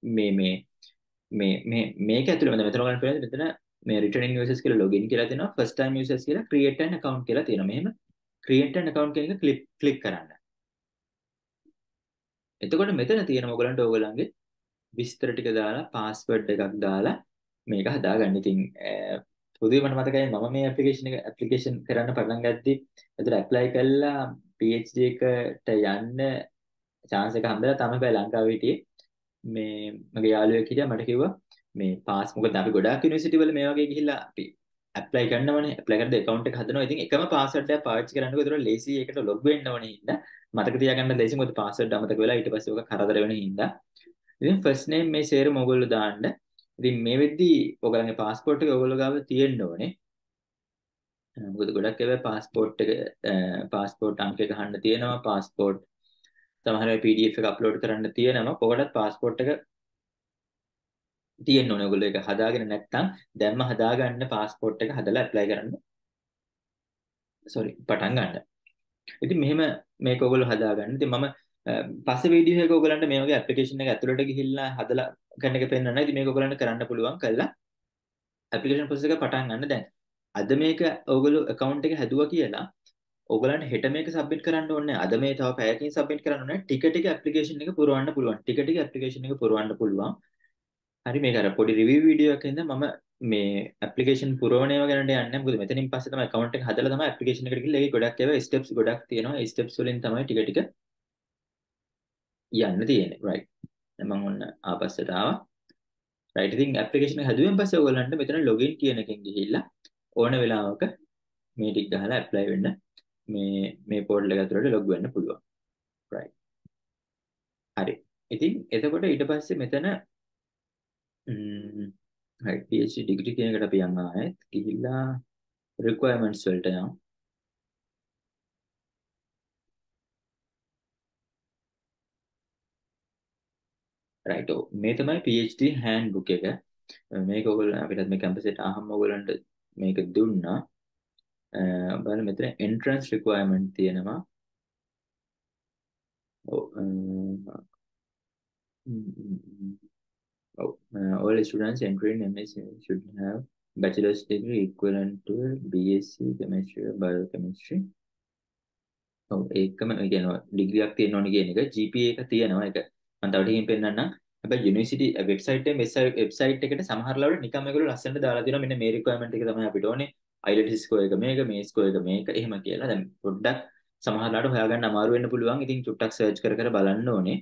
මේක ඇතුළේ මෙතන ගන්න පුළුවන් මෙතන මේ රිටර්නින් යූසර්ස් කියලා ලොගින් කියලා තියෙනවා ෆස්ට් ටයිම් යූසර්ස් කියලා ක්‍රියේට් ඇන් account කියලා තියෙනවා මෙහෙම ක්‍රියේට් ඇන් account කියන එක ක්ලික් කරන්න. එතකොට මෙතන තියෙනවා ඔයගලන්ගේ විස්තර ටික දාලා පාස්වර්ඩ් එකක් දාලා මේක හදාගන්න. ඉතින් පොදුවේ මට මතකයි මම මේ ඇප්ලිකේෂන් කරන්න පටන් ගත්තී. ඒතර ඇප්ලයි කළා PhD එකට යන්න chance එක හම්බෙලා තමයි බෑ ලංකාවේ හිටියේ. මේ මගේ යාළුවෙක් හිටියා මට කිව්වා මේ පාස් මොකද අපි ගොඩාක් යුනිවර්සිටි වල මේ වගේ ගිහිල්ලා අපි ඇප්ලයි කරනවනේ ඇප්ලයි කරද්දී account එක හදනවා. ඉතින් එකම පාස්වර්ඩ් එකක් පාවිච්චි කරන්නකෝ. ඒතර ලේසි ඒකට ලොග් වෙන්න ඕනේ හින්දා මතක තියාගන්න ලේසි මොකද පාස්වර්ඩ් අමතක වෙලා ඊට පස්සේ ඔක කරදර වෙන හින්දා. ඉතින් ෆස්ට් නේම් මේ සේරම ඔයගොල්ලෝ දාන්න. ඉතින් මේ වෙද්දී ඔයගලගේ પાස්පෝර්ට් එක ඔයගොල්ලෝ ගාව තියෙන්න ඕනේ. මොකද ගොඩක් ඒවා પાස්පෝර්ට් අංක එක ගන්න තියෙනවා. પાස්පෝර්ට් සමහර වෙලාවට PDF එක අප්ලෝඩ් කරන්න තියෙනවා. කොහොමදත් પાස්පෝර්ට් එක තියෙන්න ඕනේ. ඔයගොල්ලෝ ඒක හදාගෙන නැත්නම් දැන්ම හදාගන්න પાස්පෝර්ට් එක හදලා ඇප්ලයි කරන්න. පටන් ගන්න. ඉතින් මෙහෙම මේක ඔයගොල්ලෝ හදාගන්න. ඉතින් මම පස්සේ වීඩියෝ එක ඔයගලන්ට මේ වගේ ඇප්ලිකේෂන් එක ඇතුළට ගිහිල්ලා හදලා ගන්න එක පෙන්නන්න. ඉතින් මේක ඔයගලන්ට කරන්න පුළුවන් කළා ඇප්ලිකේෂන් ප්‍රොසෙස් එක පටන් ගන්න. දැන් අද මේක ඔයගොල්ලෝ account එක හැදුවා කියලා ඔයගලන්ට හෙට මේක සබ්මිට් කරන්න ඕනේ. අද මේ තව පැයකින් සබ්මිට් කරන්න ඕනේ. ටික ටික ඇප්ලිකේෂන් එක පුරවන්න පුළුවන්. ටික ටික ඇප්ලිකේෂන් එක පුරවන්න පුළුවන්. හරි මේක අර පොඩි රිවිව් වීඩියෝ එකකින්ද මම මේ ඇප්ලිකේෂන් පුරවණය ඒවා ගැන යන්නේ මොකද මෙතනින් පස්සේ තමයි account එක හදලා තමයි ඇප්ලිකේෂන් එකට ගිහලා ඒකේ ගොඩක් ඒවා ස්ටෙප්ස් ගොඩක් තියෙනවා ඒ ස්ටෙප්ස් වලින් තමයි ටික ටික යන්න තියෙන්නේ right දැන් මම ඔන්න ආපස්සට ආවා right ඉතින් ඇප්ලිකේෂන් එක හදුවෙන් පස්සේ ඔයගොල්ලන්ට මෙතන login කියන එකෙන් ගිහිල්ලා ඕන වෙලාවක මේ ටික ගහලා apply වෙන්න මේ පෝර්ටල් එක ඇතුළට log වෙන්න පුළුවන් right හරි ඉතින් එතකොට ඊට පස්සේ මෙතන හරි PhD degree කියන එකට අපි යන්න ආයෙත් ගිහිල්ලා requirements වලට යමු right ඔව් මේ තමයි PhD handbook එක මේක ඔයගොල්ලෝ අපිට මේ කැම්පස් එකට ආවම ඔයගොල්ලන්ට මේක දුන්නා බලන්න මෙතන entrance requirement තියෙනවා ඔව් all students entering MSc should have bachelor's degree equivalent to a BSc chemistry or biochemistry ඔව් ඒකම කියනවා ඩිග්‍රියක් තියෙන්න ඕනේ කියන එක GPA එක තියෙනවා ඒක මම තව ටිකකින් පෙන්නන්නම් හැබැයි යුනිවර්සිටි වෙබ්සයිට් එකට සමහර ලාවට නිකම් මේගොල්ලෝ ලස්සනට දාලා දෙනවා මෙන්න මේ රික්වයර්මන්ට් එක තමයි අපිට ඕනේ IELTS ස්කෝර් එක මේක මේ ස්කෝර් එක මේක එහෙම කියලා දැන් පොඩ්ඩක් සමහර ලාවට හොයාගන්න අමාරු වෙන්න පුළුවන් ඉතින් චුට්ටක් සර්ච් කර කර බලන්න ඕනේ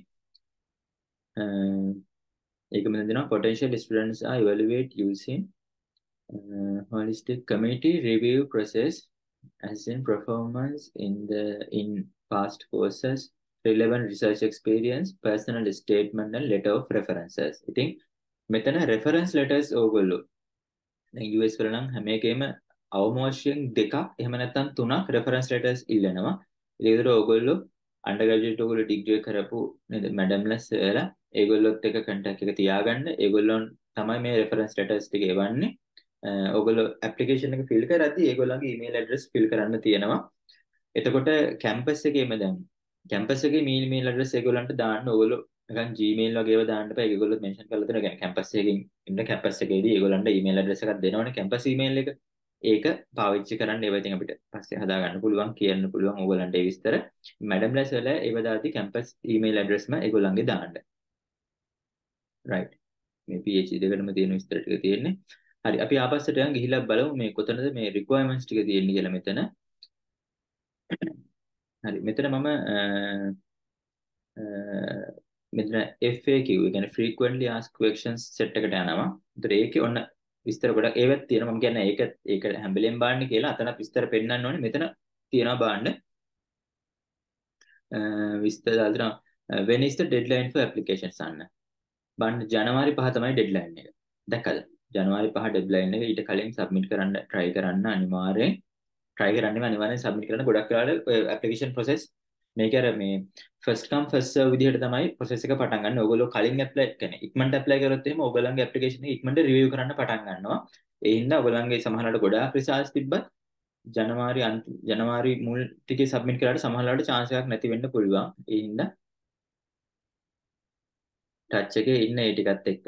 ඒක මෙතන දෙනවා potential students are evaluate using holistic committee review process as in performance in past courses, relevant research experience, personal statement and letter of references. ඉතින් මෙතන reference letters ඕගොල්ලෝ දැන් US වල නම් හැම එකේම අවම වශයෙන් දෙකක් එහෙම නැත්නම් තුනක් reference letters ඉල්ලනවා. ඒකට ඕගොල්ලෝ undergraduate ඕගොල්ලෝ degree කරපු නේද madamlas වෙලා ඒගොල්ලොත් එක contact එක තියාගන්න. ඒගොල්ලොන් තමයි මේ reference letters ටික එවන්නේ. ඔයගොල්ලෝ ඇප්ලිකේෂන් එක ෆිල් කරද්දී ඒගොල්ලන්ගේ ඊමේල් ඇඩ්‍රස් ෆිල් කරන්න තියෙනවා. එතකොට කැම්පස් එකේම දැන් කැම්පස් එකේ ඊමේල් ඇඩ්‍රස් ඒගොල්ලන්ට දාන්න ඕගොල්ලෝ නිකන් Gmail වගේ ඒවා දාන්න බෑ. ඒගොල්ලෝ මෙන්ෂන් කරලා දෙනවා. يعني කැම්පස් එකකින් ඉන්න කැම්පස් එකේදී ඒගොල්ලන්ට ඊමේල් ඇඩ්‍රස් එකක් දෙනවනේ කැම්පස් ඊමේල් එක. ඒක පාවිච්චි කරන්න ඒවා ඉතින් අපිට පස්සේ හදා ගන්න පුළුවන් කියන්න පුළුවන් ඕගොල්ලන්ට ඒ විස්තර. මැඩම් ලැස් වල ඒවා දාද්දී කැම්පස් ඊමේල් ඇඩ්‍රස්ම ඒගොල්ලන්ගේ දාන්න. right මේ PhD දෙකටම තියෙන විස්තර ටික තියෙන්නේ. හරි අපි ආපස්සට යන් ගිහිල්ලා බලමු මේ කොතනද මේ requirements ටික තියෙන්නේ කියලා මෙතන. හරි මෙතන මම මෙතන FAQ ඒ කියන්නේ frequently asked questions set එකට යනවා. ඒතර ඒකේ ඔන්න විස්තර ගොඩක් ඒවත් තියෙනවා. මම කියන්නේ ඒක හැම වෙලෙම බලන්න කියලා අතන විස්තර පෙන්නන්න ඕනේ. මෙතන තියෙනවා බලන්න. විස්තර දාලා when is the deadline for applications අන්න. බලන්න ජනවාරි 5 තමයි deadline එක. දැක්කද? ජනවාරි 5 deadline එක ඊට කලින් submit කරන්න try කරන්න අනිවාර්යෙන් try කරන්නේ අනිවාර්යෙන් submit කරන්න ගොඩක් වෙලාවට application process මේක අර මේ first come first serve විදිහට තමයි process එක පටන් ගන්න. ඕගොල්ලෝ කලින් apply කියන්නේ ඉක්මනට apply කරොත් එහෙම ඕගොල්ලන්ගේ application එක ඉක්මනට review කරන්න පටන් ගන්නවා. ඒ හින්දා ඕගොල්ලන්ගේ සමහරවිට ගොඩාක් results තිබ්බත් ජනවාරි මුල් ටිකේ submit කරාට සමහරවිට chance එකක් නැති වෙන්න පුළුවන්. ඒ හින්දා touch එකේ ඉන්න ඒ ටිකත් එක්ක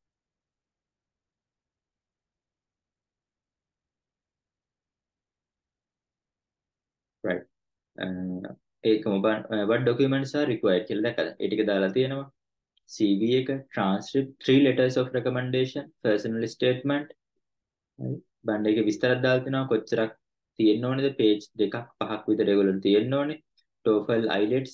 right ඒකම what documents are required කියලා දැක්කද? ඒ ටික දාලා තියෙනවා. CV එක, transcript, 3 letters of recommendation, personal statement. හරි. බණ්ඩ එකේ විස්තරයක් දාලා තිනවා කොච්චරක් තියෙන්න ඕනේද? page දෙකක් පහක් විතර ඒගොල්ලෝ තියෙන්න ඕනේ. TOEFL IELTS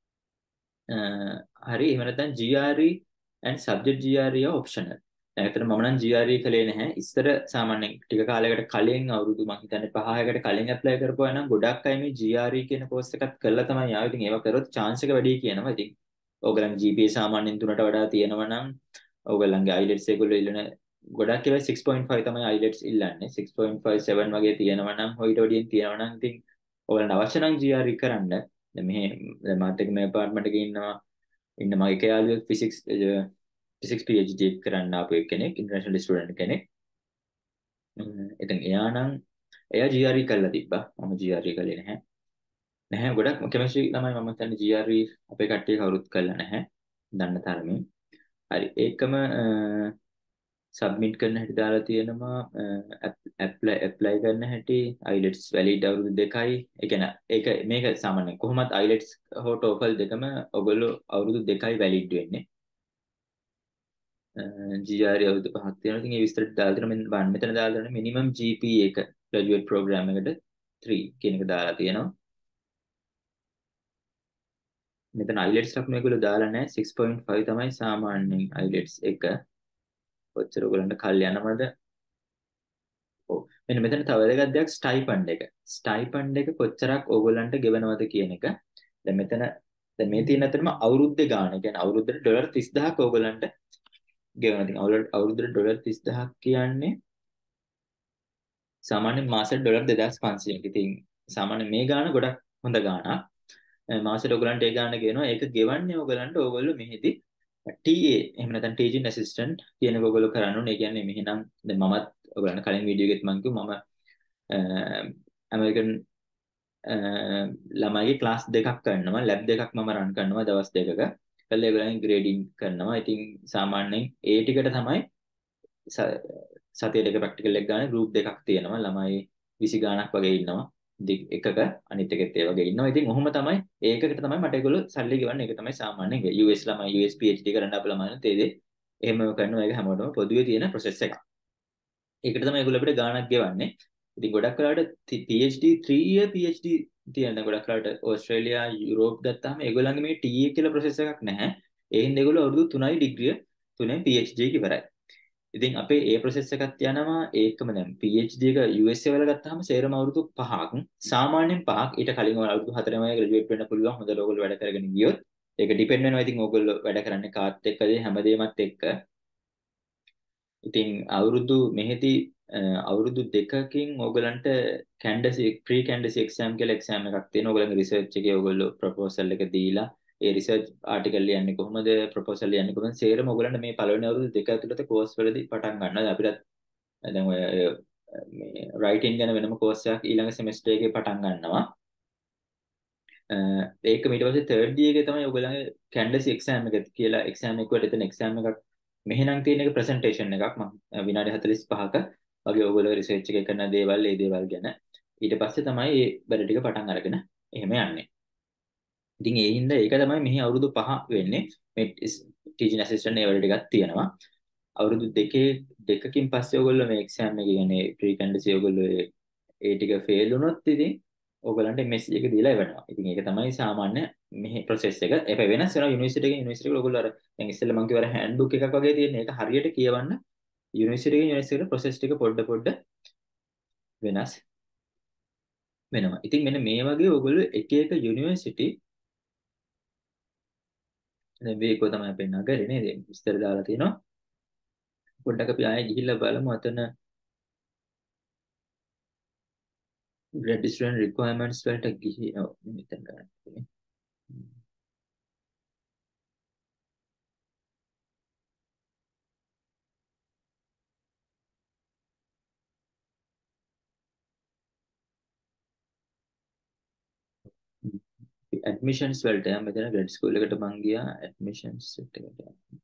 හරි එහෙම නැත්නම් GRE and subject GRE are optional. ඇත්තට මම නම් GRE කළේ නැහැ. ඉස්සර සාමාන්‍යයෙන් ටික කාලයකට කලින් අවුරුදු මම හිතන්නේ 5කට කලින් ඇප්ලයි කරපුවා නම් ගොඩක් අය මේ GRE කියන කෝස් එකත් කරලා තමයි ආවේ. ඉතින් ඒවා කරොත් chance එක වැඩි කියනවා. ඉතින් ඕගලන්ගේ GPA සාමාන්‍යයෙන් 3ට වඩා තියෙනවා නම් ඕගලන්ගේ IELTS ඒගොල්ලෝ ඉල්ලන ගොඩක් ඒවා 6.5 තමයි IELTS ඉල්ලන්නේ. 6.5 7 වගේ තියෙනවා නම් හොයිට වඩියෙන් තියෙනවා නම් ඉතින් ඕගලන්ට අවශ්‍ය නම් GRE කරන්න. දැන් මෙහෙ දැන් මාත් එක්ක මේ අපාර්ට්මන්ට් එකේ ඉන්න මගේ එක යාළුවෙක් ෆිසික්ස් PhD කරන්න ආපු කෙනෙක් ඉන්ටර්නැෂනල් ස්ටුඩන්ට් කෙනෙක්. ඉතින් එයා GRE කරලා තිබ්බා. මම GRE කළේ නැහැ. ගොඩක් කෙමිස්ට්‍රි ළමයි මම හිතන්නේ GRE අපේ කට්ටිය කවුරුත් කරලා නැහැ. දන්න තරමින්. හරි ඒකම සබ්මිට් කරන හැටි දාලා තියෙනවා ඇප්ලයි කරන හැටි IELTS වැලිඩ් අවුරුදු 2යි. ඒ කියන්නේ මේක සාමාන්‍යයෙන් කොහොමත් IELTS හෝ TOEFL දෙකම ඔයගොල්ලෝ අවුරුදු 2යි වැලිඩ් වෙන්නේ. GRE අවුරුදු 5ක් තියෙනවා. ඉතින් ඒ විස්තර දාලා තියෙනවා. මෙන්න බලන්න මෙතන දාලා තියෙනවා මිනිමම් GPA එක ග්‍රැජුවේට් ප්‍රෝග්‍රෑම් එකට 3 කියන එක දාලා තියෙනවා. මෙතන IELTS ලකුණු ඒගොල්ලෝ දාලා නැහැ. 6.5 තමයි සාමාන්‍යයෙන් IELTS එක. කොච්චර ඔයගොල්ලන්ට කල් යනවද? ඔව්. මෙන්න මෙතන තව වැදගත් දෙයක් ස්ටයිපන්ඩ් එක. ස්ටයිපන්ඩ් එක කොච්චරක් ඕගොල්ලන්ට ගෙවනවද කියන එක. දැන් මෙතන දැන් මේ තියෙන අතරම අවුරුද්දේ ගාණ. කියන්නේ අවුරුද්දට ඩොලර් 30000ක් ඕගොල්ලන්ට ගෙවනවා. ඉතින් අවුරුද්දට ඩොලර් 30000ක් කියන්නේ සාමාන්‍යයෙන් මාසෙට ඩොලර් 2500ක්. ඉතින් සාමාන්‍ය මේ ගාණ ගොඩක් හොඳ ගාණක්. මාසෙට ඔයගොල්ලන්ට ඒ ගාණ ගෙවනවා. ඒක ගෙවන්නේ ඕගොල්ලෝ මෙහිදී TA එහෙම නැත්නම් ටීචින් ඇසිස්ටන්ට් කියන එක ඔයගොල්ලෝ කරන්න ඕනේ. ඒ කියන්නේ මෙහෙනම් දැන් මමත් ඔයගොල්ලන්ට කලින් වීඩියෝ එකෙත් මම කිව්වා ඇමරිකන් ළමයිගේ ක්ලාස් දෙකක් කරනවා. ලැබ් දෙකක් මම රන් කරනවා දවස් දෙකක. කළා ඒගොල්ලන් ග්‍රේඩින් කරනවා. ඉතින් සාමාන්‍යයෙන් ඒ ටිකට තමයි සතියට එක ප්‍රැක්ටිකල් එක ගන්න ගෲප් දෙකක් තියෙනවා. ළමයි 20 ගාණක් වගේ ඉන්නවා. එකක අනිත් එකෙත් ඒ වගේ ඉන්නවා. ඉතින් ඔහොම තමයි ඒකකට තමයි මට ඒගොල්ලෝ සල්ලි ගෙවන්නේ. ඒක තමයි සාමාන්‍යයෙන් US ළමයි US PhD කරන්න අපේ ළමයිනුත් ඒ දේ එහෙම කරනවා. ඒක හැමෝටම පොදුවේ තියෙන ප්‍රොසෙස් එකක්. ඒකට තමයි ඒගොල්ලෝ අපිට ගාණක් ගෙවන්නේ. ඉතින් ගොඩක් වෙලාවට PhD 3 year PhD තියෙන ගොඩක් වෙලාවට ඕස්ට්‍රේලියා යුරෝප් ගත්තාම ඒගොල්ලන්ගේ මේ TA කියලා ප්‍රොසෙස් එකක් නැහැ. ඒ හින්දා ඒගොල්ලෝ අවුරුදු 3යි ඩිග්‍රිය 3ෙන් PhD එක ඉවරයි. ඉතින් අපේ ඒ ප්‍රොසෙස් එකක් යනවා ඒකම දැන් PhD එක USA වල ගත්තාම සේරම අවුරුදු 5ක් සාමාන්‍යයෙන් 5ක් ඊට කලින් අවුරුදු 4ම ග්‍රැජුවේට් වෙන්න පුළුවන් හොඳ ඔයගොල්ලෝ වැඩ කරගෙන ගියොත් ඒක ඩිපෙන්ඩ් වෙනවා ඉතින් ඔයගොල්ලෝ වැඩ කරන්නේ කාත් එක්කද හැමදේමත් එක්ක ඉතින් අවුරුදු මෙහෙදී අවුරුදු දෙකකින් ඕගලන්ට කැන්ඩසි ප්‍රී කැන්ඩසි එක්සෑම් කියලා එක්සෑම් එකක් තියෙනවා. ඕගලන්ගේ රිසර්ච් එකේ ඕගොල්ලෝ ප්‍රොපෝසල් එක දීලා ඒ රිසර්ච් ආටිකල් ලියන්නේ කොහොමද ප්‍රොපෝසල් ලියන්නේ කොහොමද සේරම ඕගලන්ට මේ පළවෙනි අවුරුදු දෙක ඇතුළත කෝස් වලදී පටන් ගන්නවා. අපිට දැන් ඔය මේ රයිටින් ගැන වෙනම කෝස් එකක් ඊළඟ සෙමෙස්ටර් එකේ පටන් ගන්නවා. ඒක ඊට පස්සේ තර්ඩ් ඩී එකේ තමයි ඔයගොල්ලන්ගේ කැන්ඩසි එක්සෑම් එක කියලා එක්සෑම් එකකට එතන එක්සෑම් එකක් මෙහෙනම් තියෙන එක ප්‍රසන්ටේෂන් එකක් මම විනාඩි 45ක වගේ ඔයගොල්ලෝ රිසර්ච් එක කරන දේවල් ඒ දේවල් ගැන ඊට පස්සේ තමයි මේ වැඩ ටික පටන් අරගෙන එහෙම යන්නේ. ඉතින් ඒ හින්දා ඒක තමයි මෙහි අවුරුදු 5 වෙන්නේ. මේ ටීචින් ඇසිස්ටන්ට් ඒ වැඩ ටිකක් තියෙනවා. අවුරුදු දෙකකින් පස්සේ ඔයගොල්ලෝ මේ එක්සෑම් එක කියන්නේ ප්‍රී කැන්ඩසි ඔයගොල්ලෝ ඒ ටික ෆේල් වුණොත් ඉතින් ඔයගලන්ට MSc එක දීලා ඉවරනවා. ඉතින් ඒක තමයි සාමාන්‍ය මෙහි ප්‍රොසෙස් එක. ඒක වෙනස් වෙනවා යුනිවර්සිටි එකෙන් යුනිවර්සිටි එකට ඔයගොල්ලෝ අර දැන් ඉස්සෙල්ලා මම කිව්වා හෑන්ඩ්බුක් එකක් වගේ තියෙන. ඒක හරියට කියවන්න යුනිවර්සිටි එකෙන් යුනිවර්සිටි එකට ප්‍රොසෙස් ටික පොඩ වෙනස් වෙනවා. ඉතින් මෙන්න මේ වගේ ඔයගොල්ලෝ එක එක යුනිවර්සිටි දැන් මේකෝ තමයි අපේ නගරේ නේද? විස්තර දාලා තියෙනවා. පොඩ්ඩක් අපි ආයෙ ගිහිල්ලා බලමු අතන grad student requirements වලට ගිහි ඔව් මෙතන ගන්න. ඇඩ්මිෂන්ස් වලට යම් මෙතන ග්‍රැඩ් ස්කූල් එකට මං ගියා ඇඩ්මිෂන්ස් සෙට් එකට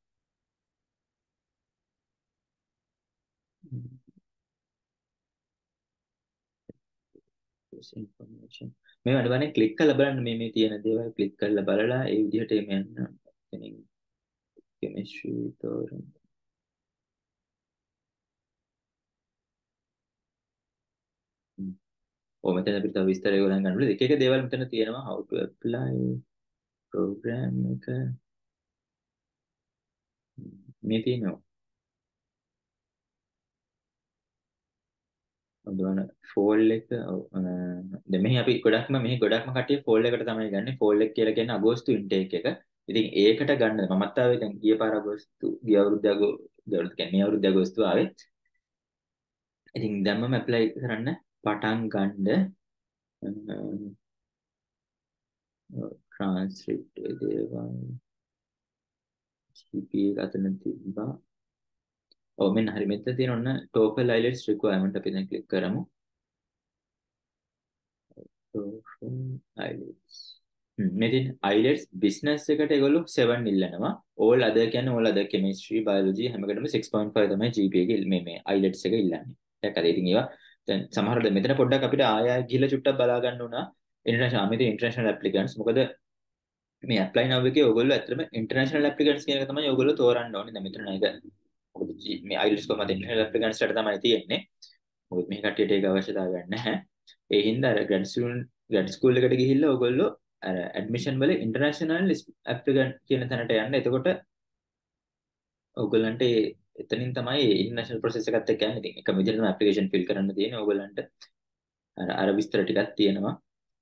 ඉන්ෆර්මේෂන් මේ වඩවන්නේ ක්ලික් කරලා බලන්න මේ තියෙන දේවල් ක්ලික් කරලා බලලා ඒ විදිහට එම යන්න කෙනෙක් කෙමිස්ට්‍රි තෝරන ඔය මෙතන අපිට තව විස්තර ඒගොල්ලන් ගන්න පුළුවන් එක එක දේවල් මෙතන තියෙනවා how to apply program එක මේ තියෙනවා ඔබවන ෆෝල් එක දැන් මෙහි අපි ගොඩක්ම කට්ටිය ෆෝල් එකට තමයි ගන්නේ ෆෝල් එක කියලා කියන්නේ අගෝස්තු ඉන්ටේක් එක. ඉතින් ඒකට ගන්න මමත් ආවේ දැන් ගිය පාර අගෝස්තු ගිය අවුරුද්ද කියන්නේ මේ අවුරුද්ද අගෝස්තු ආවේ. ඉතින් දැම්මම ඇප්ලයි කරන්න පටන් ගන්න ට්‍රාන්ස්ක්‍රිප්ට් දේවල් GPA එක අතන තිබ්බා. ඔව් මෙන්න හරි මෙතන තියෙන ඔන්න TOEFL IELTS requirement අපි දැන් ක්ලික් කරමු. TOEFL IELTS මෙතින් IELTS බිස්නස් එකට ඒගොල්ලෝ 7 ඉල්ලනවා. all other කියන්නේ all other chemistry biology හැම එකටම 6.5 තමයි GPA එක මේ IELTS එක ඉල්ලන්නේ. දැක්කද? ඉතින් ඒවා දැන් සමහර මෙතන පොඩ්ඩක් අපිට ආයෙ ගිහලා චුට්ටක් බලා ගන්න උනා ඉන්ටර්නැෂනල් ඇප්ලිකන්ට්ස් මොකද මේ ඇප්ලයි නව් එකේ ඔයගොල්ලෝ ඇත්තටම ඉන්ටර්නැෂනල් ඇප්ලිකන්ට්ස් කියන එක තමයි ඔයගොල්ලෝ තෝරන්න ඕනේ. දැන් මෙතන නේද මොකද මේ IELTS කොහමද ඉන්ටර්නැෂනල් ඇප්ලිකන්ට්ස්ට තමයි තියෙන්නේ. මොකද මේ කට්ටියට ඒක අවශ්‍යතාවයක් නැහැ. ඒ හින්දා අර ග්‍රැඩ් ස්කූල් එකට ගිහිල්ලා ඔයගොල්ලෝ අර ඇඩ්මිෂන් වල ඉන්ටර්නැෂනල් ඇප්ලිකන්ට් කියන තැනට යන්න. එතකොට ඔයගොල්ලන්ට එතනින් තමයි ඉන්ටර්නැෂනල් ප්‍රොසෙස් එකත් එක්ක යන්නේ. ඉතින් එකම විදිහටම ඇප්ලිකේෂන් ෆිල් කරන්න තියෙන්නේ. ඔයගොල්ලන්ට අර විස්තර ටිකක් තියෙනවා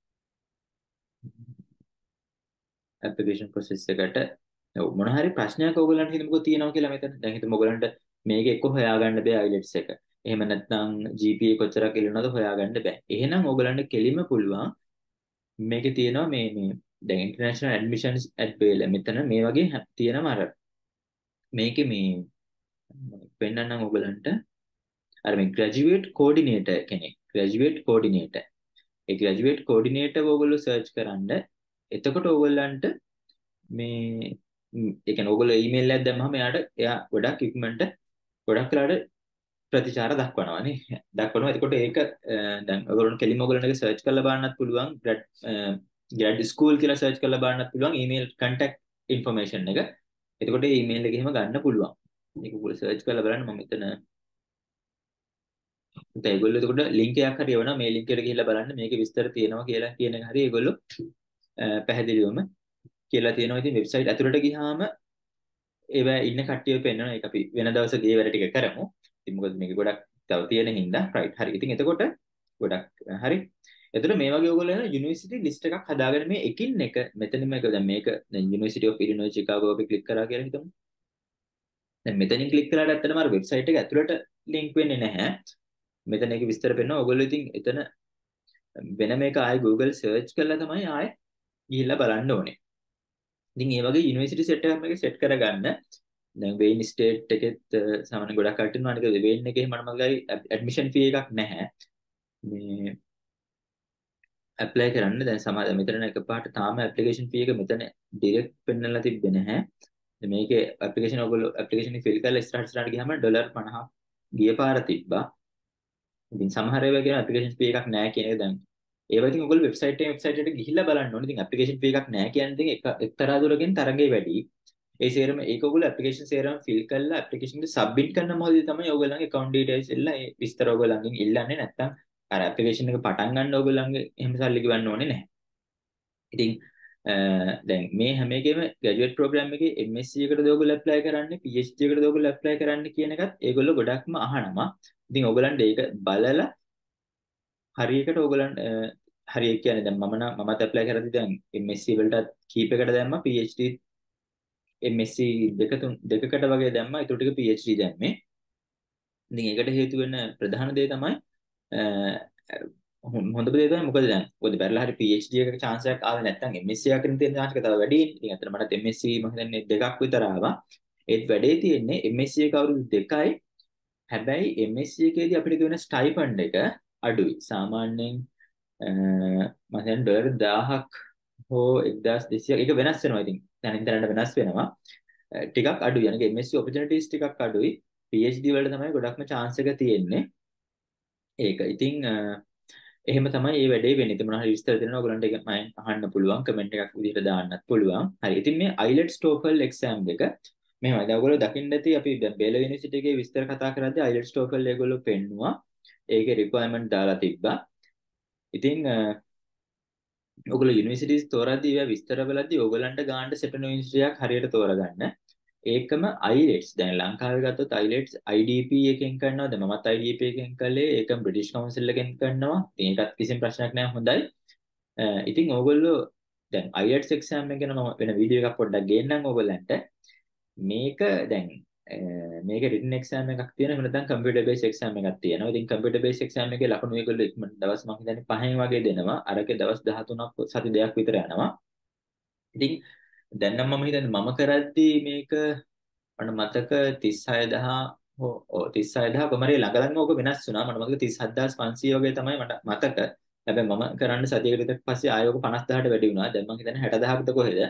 ඇප්ලිකේෂන් ප්‍රොසෙස් එකට. ඔව් මොන හරි ප්‍රශ්නයක් ඔයගොල්ලන්ට හිතමුකෝ තියෙනවා කියලා මෙතන. දැන් හිතමු ඔයගොල්ලන්ට මේක එක්ක හොයාගන්න බෑ IELTS එක. එහෙම නැත්නම් GPA කොච්චරක් ඉල්ලනවද හොයාගන්න බෑ. එහෙනම් ඔයගොල්ලන්ට කෙලින්ම පුළුවන් මේකේ තියෙනවා මේ දැන් ඉන්ටර්නැෂනල් ඇඩ්මිෂන්ස් ඇට් බේල මෙතන මේ වගේ තියෙනවා අර මේකේ මේ පෙන්නන්නම් ඔයගොල්ලන්ට අර මේ ග්‍රැජුවේට් කෝඩිනේටර් කෙනෙක් ග්‍රැජුවේට් කෝඩිනේටර් ඒ ග්‍රැජුවේට් කෝඩිනේටර් ඔයගොල්ලෝ සර්ච් කරන්න එතකොට ඔයගොල්ලන්ට මේ ඒ කියන්නේ ඔයගොල්ලෝ ඊමේල් එකක් දැම්මම එයා ගොඩක් ඉක්මනට ගොඩක් වෙලාට ප්‍රතිචාර දක්වනවා නේ දක්වනවා එතකොට ඒක දැන් ඔයගොල්ලෝ කෙලින්ම ඔයගොල්ලන්ගේ සර්ච් කරලා බලන්නත් පුළුවන් ග්‍රැඩ් ස්කූල් කියලා සර්ච් කරලා බලන්නත් පුළුවන් ඊමේල් කන්ටැක්ට් ඉන්ෆර්මේෂන් එක එතකොට ඒ ඊමේල් එකේ එහෙම ගන්න පුළුවන් මේක ඔයගොල්ලෝ සර්ච් කරලා බලන්න මම මෙතන ඒගොල්ලෝ එතකොට ලින්ක් එකක් හරි එවනවා මේ ලින්ක් එකට ගිහිල්ලා බලන්න මේකේ විස්තර තියෙනවා කියලා කියන එක හරි ඒගොල්ලෝ පැහැදිලිවම කියලා තියෙනවා. ඉතින් වෙබ්සයිට් ඇතුළට ගියාම ඒවා ඉන්න කට්ටිය පෙන්වනවා. ඒක අපි වෙන දවසක ඒ වැඩ ටික කරමු. ඉතින් මොකද මේක ගොඩක් තව තියෙන හින්දා රයිට් හරි. ඉතින් එතකොට ගොඩක් හරි. එතකොට මේ වගේ ඔයගොල්ලෝ යන යුනිවර්සිටි ලිස්ට් එකක් හදාගෙන මේ එකින් එක මෙතනින්ම එක දැන් මේක දැන් යුනිවර්සිටි ඔෆ් ඉලිනොයි චිකාගෝ අපි ක්ලික් කරා කියලා හිතමු. දැන් මෙතනින් ක්ලික් කරාට ඇත්තටම අර වෙබ්සයිට් එක ඇතුළට ලින්ක් වෙන්නේ නැහැ. මෙතන ඒක විස්තර පෙන්නනවා. ඔයගොල්ලෝ ඉතින් එතන වෙන මේක ආයේ Google search කරලා තමයි ආයේ ගිහිල්ලා බලන්න ඕනේ. ඉතින් මේ වගේ යුනිවර්සිටි සෙට් එකක් මේක සෙට් කරගන්න. දැන් වෙයින් ස්ටේට් එකෙත් සාමාන්‍ය ගොඩක් කට්ටිය නෝ අනික වෙයින් එකේ මට මගයි ඇඩ්මිෂන් ෆී එකක් නැහැ. මේ ඇප්ලයි කරන්න දැන් සමහර මෙතන එකපාරට තාම ඇප්ලිකේෂන් ෆී එක මෙතන ඩිරෙක්ට් පෙන්නලා තිබ්බේ නැහැ. මේකේ ඇප්ලිකේෂන් ඔයගොල්ලෝ ඇප්ලිකේෂන් එක ෆිල් කරලා ස්ටාර්ට් ගියාම $50 ගිය පාර තිබ්බා. ඉතින් සමහර ඒවා කියන ඇප්ලිකේෂන් ෆී එකක් නැහැ කියන එක දැන් ඒවා ඉතින් ඔයගොල්ලෝ වෙබ්සයිට් එකට ගිහිල්ලා බලන්න ඕනේ. ඉතින් ඇප්ලිකේෂන් ෆී එකක් නැහැ කියන්නේ ඉතින් එක්තරා දුරකින් තරඟේ වැඩි. ඒ සේරම ඒක ඔයගොල්ලෝ ඇප්ලිකේෂන් සේරම ෆිල් කරලා ඇප්ලිකේෂන් එක සබ්මිට් කරන මොහොතේ තමයි ඔයගොල්ලන්ගේ account details එල්ල ඒ විස්තර ඔයගොල්ලන්ගෙන් ඉල්ලන්නේ නැත්තම් අර ඇප්ලිකේෂන් එක පටන් ගන්න ඔයගොල්ලන්ගේ එහෙම සල්ලි ගෙවන්න ඕනේ නැහැ. ඉතින් දැන් මේ හැම එකෙම ග්‍රැජුවේට් ප්‍රෝග්‍රෑම් එකේ MSc එකටද ඔයගොල්ලෝ ඇප්ලයි කරන්නේ PhD එකටද ඔයගොල්ලෝ ඇප්ලයි කරන්නේ කියන එකත් ඒගොල්ලෝ ගොඩක්ම අහනවා. ඉතින් ඔයගොල්ලන්ට ඒක බලලා හරියකට ඔයගොල්ලන්ට හරිය කියන්නේ දැන් මමත් ඇප්ලයි කරද්දි දැන් MSc වලට කීපයකට දැම්මා PhD MSc දෙකකට වගේ දැම්මා ඊට ටික PhD දැම්මේ. ඉතින් ඒකට හේතු වෙන ප්‍රධාන දේ තමයි හොඳ දේ තමයි මොකද දැන් මොකද බැලලා හරි PhD එකක chance එකක් ආවේ නැත්නම් MSc එකකින් තියෙන chance එක තව වැඩි. ඉතින් අතන මට MSc මම හිතන්නේ දෙකක් විතර ආවා. ඒත් වැඩේ තියෙන්නේ MSc එක අවුරුදු 2යි. හැබැයි MSc එකේදී අපිට දෙන ස්ටයිපන්ඩ් එක අඩුයි. සාමාන්‍යයෙන් මම හිතන්නේ $1000ක් හෝ 1200ක් ඒක වෙනස් වෙනවා. ඉතින් දැනින් දැනට වෙනස් වෙනවා. ටිකක් අඩුයි. يعني MSc opportunities ටිකක් අඩුයි. PhD වලට තමයි ගොඩක්ම chance එක තියෙන්නේ. ඒක. ඉතින් එහෙම තමයි මේ වැඩේ වෙන්නේ. ඉතින් මොනවා හරි විස්තර දෙනවා ඔයගලන්ට ඒක මම අහන්න පුළුවන්. කමෙන්ට් එකක් විදිහට දාන්නත් පුළුවන්. හරි. ඉතින් මේ IELTS TOEFL exam එක මෙහෙමයි. දැන් ඔයගොල්ලෝ දකින්න ඇති අපි දැන් බේල යුනිවර්සිටි එකේ විස්තර කතා කරද්දී IELTS TOEFL ඒගොල්ලෝ පෙන්නුවා. ඒකේ requirement දාලා තිබ්බා. ඉතින් ඔයගොල්ලෝ යුනිවර්සිටිස් තෝරද්දී ඒවා විස්තර බලද්දී ඔයගලන්ට ගාන්න සෙටන යුනිවර්සිටියක් හරියට තෝරගන්න. ඒකම IELTS දැන් ලංකාවේ ගත්තොත් IELTS IDP එකෙන් කරනවා. දැන් මමත් IDP එකෙන් කළේ. ඒකම බ්‍රිටිෂ් කවුන්සිල් එකෙන් කරනවා. ඉතින් ඒකත් කිසිම ප්‍රශ්නයක් නැහැ හොඳයි. ඉතින් ඕගොල්ලෝ දැන් IELTS exam එක ගැන මම වෙන වීඩියෝ එකක් පොඩ්ඩක් ගේන්නම් ඕගොල්ලන්ට. මේක දැන් මේක written exam එකක් තියෙනවා. එහෙම නැත්නම් computer based exam එකක් තියෙනවා. ඉතින් computer based exam එකේ ලකුණු ඒගොල්ලෝ ඉක්මනට දවස් මම හිතන්නේ 5න් වගේ දෙනවා. අරකේ දවස් 13ක් සති දෙකක් විතර යනවා. ඉතින් දැන් නම් මම හිතන්නේ මම කරද්දී මේක මට මතක 36000 හෝ 36000 කොමරේ ළඟ ළඟ ඕක වෙනස් වුණා. මට මතක 37500 වගේ තමයි මට මතක. හැබැයි මම කරන්න සතියකට විතර පස්සේ ආයෙ ඕක 50000ට වැඩි වුණා. දැන් මම හිතන්නේ 60000කට කොහෙද?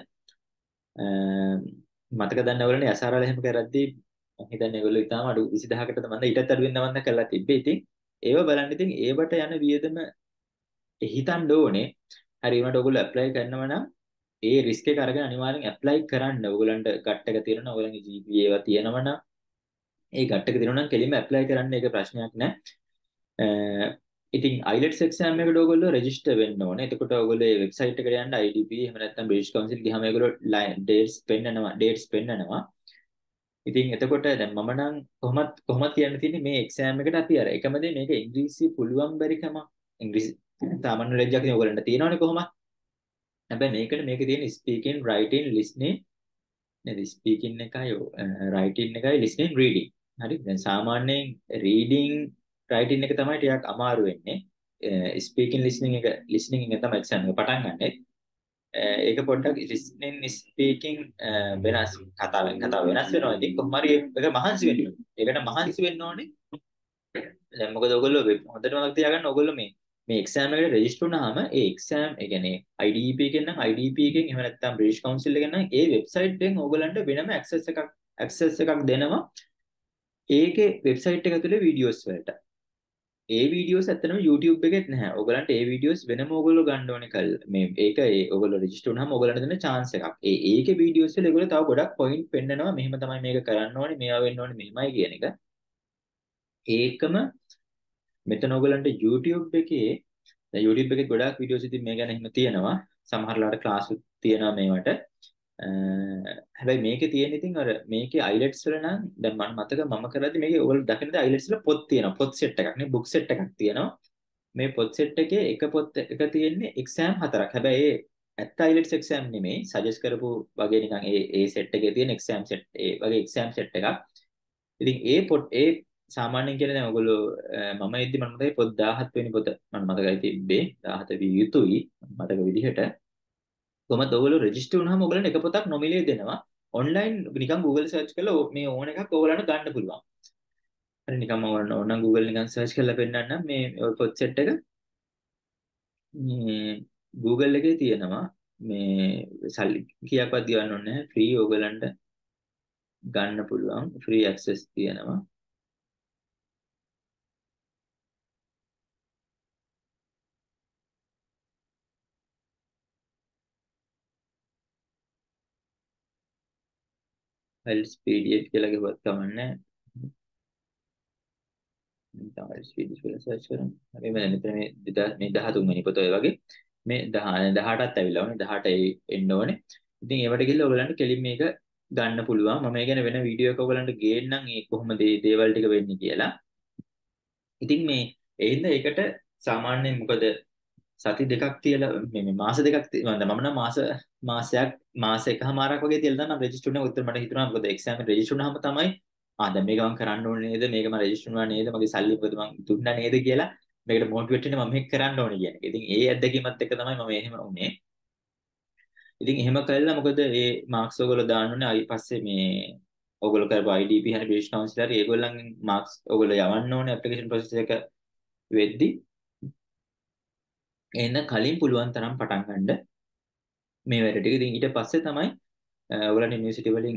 මතක දන්න ඔයගොල්ලෝනේ යසාරවල එහෙම කරද්දී මම හිතන්නේ ඒගොල්ලෝ ඊටාම අඩු 20000කට තමයි ඊටත් අඩු වෙන්න මන්ද කරලා තිබ්බේ. ඉතින් ඒව බලන්න ඉතින් ඒවට යන වියදම හිතන්න ඕනේ. හරි ඒකට ඔයගොල්ලෝ ඇප්ලයි කරනවා නම් ඒ රිස්ක් එක අරගෙන අනිවාර්යෙන් ඇප්ලයි කරන්න. ඔයගොල්ලන්ට ගට් එක තියෙනවා. ඔයගොල්ලන්ගේ GPA ඒවා තියෙනවා නම් ඒ ගැට් එක දෙනවා නම් කෙලින්ම ඇප්ලයි කරන්න ඒක ප්‍රශ්නයක් නෑ. ඉතින් IELTS එක්සෑම් එකට ඔයගොල්ලෝ රෙජිස්ටර් වෙන්න ඕනේ. එතකොට ඔයගොල්ලෝ මේ වෙබ්සයිට් එකට යන්න IDP එහෙම නැත්නම් බ්‍රිටිෂ් කවුන්සිල් ගියාම ඒගොල්ලෝ ඩේට්ස් පෙන්නනවා. ඉතින් එතකොට දැන් මම නම් කොහොමද කියන්න තියෙන්නේ මේ එක්සෑම් එකට අපි අර එකම දේ මේක ඉංග්‍රීසි පුළුවන් බැරිකම ඉංග්‍රීසි සාමාන්‍ය ලැජ්ජාවක් නේ ඔයගොල්ලන්ට තියෙනවනේ කොහොමද. හැබැයි මේකේ තියෙන ස්පීකින් රයිටින් ලිස්නින් නේද ස්පීකින් එකයි රයිටින් එකයි ලිස්නින් රීඩින්. හරි දැන් සාමාන්‍යයෙන් රීඩින් රයිටින් එක තමයි ටිකක් අමාරු වෙන්නේ. ස්පීකින් ලිස්නින් එක තමයි එක්සෑම් එක පටන් ගන්නෙ. ඒක පොඩ්ඩක් ලිස්නින් ස්පීකින් වෙනස් කතාව වෙනස් වෙනවා. ඉතින් කොහොම හරි ඒක මහන්සි වෙන්න ඕනේ. ඒකට මහන්සි වෙන්න ඕනේ. දැන් මොකද ඔයගොල්ලෝ හොඳට මතක තියාගන්න ඔයගොල්ලෝ මේ එක්සෑම් එකට රෙජිස්ටර් වුණාම ඒ එක්සෑම් ඒ කියන්නේ IDP එකෙන් නම් IDP එකෙන් එහෙම නැත්නම් බ්‍රිටිෂ් කවුන්සිල් එකෙන් නම් ඒ වෙබ්සයිට් එකෙන් ඕගලන්ට වෙනම ඇක්සස් එකක් දෙනවා ඒකේ වෙබ්සයිට් එක ඇතුලේ වීඩියෝස් වලට. ඒ වීඩියෝස් ඇත්තටම YouTube එකෙත් නැහැ. ඕගලන්ට ඒ වීඩියෝස් වෙනම ඕගොල්ලෝ ගන්න ඕනේ මේ ඒක ඕගොල්ලෝ රෙජිස්ටර් වුණාම ඕගලන්ට දෙන chance එකක්. ඒකේ වීඩියෝස් වල ඒගොල්ලෝ තව ගොඩක් පොයින්ට් පෙන්නනවා. මෙහෙම තමයි මේක කරන්න ඕනේ, මේවා වෙන්න ඕනේ, මෙහෙමයි කියන එක. ඒකම මෙතන ඔයගලන්ට YouTube එකේ දැන් YouTube එකේ ගොඩාක් වීඩියෝස් ඉතින් මේ ගැන එහෙම තියෙනවා. සමහරලාට ක්ලාස් තියෙනවා මේවට. හැබැයි මේකේ තියෙන ඉතින් අර මේකේ IELTS වල නම් දැන් මම මතක මම කරද්දි මේකේ ඔයගොල්ලෝ දකින්නද IELTS වල පොත් තියෙනවා. පොත් සෙට් එකක් නේ බුක් සෙට් එකක් තියෙනවා. මේ පොත් සෙට් එකේ එක පොත් එක තියෙන්නේ එක්සෑම් 4ක්. හැබැයි ඒ ඇත්ත IELTS එක්සෑම් නෙමෙයි. සජෙස්ට් කරපු වගේ නිකන් ඒ සෙට් එකේ තියෙන එක්සෑම් සෙට් ඒ වගේ එක්සෑම් සෙට් එකක්. ඉතින් ඒ සාමාන්‍යයෙන් කියන්නේ දැන් ඔයගොල්ලෝ මම එද්දි මම මතකයි පොත් 17 වෙනි පොත මම මතකයි තිබ්බේ 17 විය යුතුයි මතක විදිහට කොහොමද ඔයගොල්ලෝ රෙජිස්ටර් වුණාම ඔයගොල්ලන්ට එක පොතක් නොමිලේ දෙනවා ඔන්ලයින් නිකන් Google සර්ච් කරලා මේ ඕන එකක් ඔයගොල්ලන්ට ගන්න පුළුවන් හරි නිකන් මම ඕනනම් Google නිකන් සර්ච් කරලා පෙන්නන්නම් මේ පොත් සෙට් එක මේ Google එකේ තියෙනවා මේ සල්ලි කීයක්වත් දිවන්න ඕනේ නැහැ ෆ්‍රී ඔයගොල්ලන්ට ගන්න පුළුවන් ෆ්‍රී ඇක්සස් තියෙනවා ෆයිල්ස් PDF කියලා කිව්වත් කමන්නේ තමයි ස්වීඩිෂ් වල සර්ච් කරමු. හරි මම මෙතන මේ 13 වෙනි පොත ඔය වගේ මේ 18ත් ඇවිල්ලා ඕනේ 18 එන්න ඕනේ. ඉතින් ඒවට ගිහලා ඔයගලන්ට කෙලින් මේක ගන්න පුළුවන්. මම ඒ ගැන වෙන වීඩියෝ එකක් ඔයගලන්ට ගේන්නම් ඒ කොහොමද මේ දේවල් ටික වෙන්නේ කියලා. ඉතින් මේ එහෙනම් ඒකට සාමාන්‍යයෙන් මොකද සති දෙකක් තියලා මේ මාස දෙකක් මම නම් මාස එකමාරක් වගේ තියලා නම් රෙජිස්ටර් වුණා. උත්තර මට හිතුණා මොකද එක්සෑම් එක රෙජිස්ටර් වුණාම තමයි දැන් මේක මම කරන්න ඕනේ නේද? මේක මම රෙජිස්ටර් වුණා නේද? මගේ සල්ලි මොකද මම දුන්නා නේද කියලා මේකට මොටිවේට් වෙන්න මම මේක කරන්න ඕනේ කියන්නේ. ඉතින් ඒ අත්දැකීමත් එක්ක තමයි මම එහෙම වුනේ. ඉතින් එහෙම කළා මොකද මේ මාක්ස් ඔයගොල්ලෝ දාන්න ඕනේ. ඊට පස්සේ මේ ඔයගොල්ලෝ කරපු IDP හරි බ්‍රිටිෂ් කවුන්සිල් හරි ඒගොල්ලන්ගෙන් මාක්ස් ඔයගොල්ලෝ යවන්න ඕනේ ඇප්ලිකේෂන් ප්‍රොසෙස් එක වෙද්දි. එහෙනම් කලින් පුළුවන් තරම් පටන් ගන්න මේ වැඩ ටික. ඉතින් ඊට පස්සේ තමයි ඔයගොල්ලන් යුනිවර්සිටි වලින්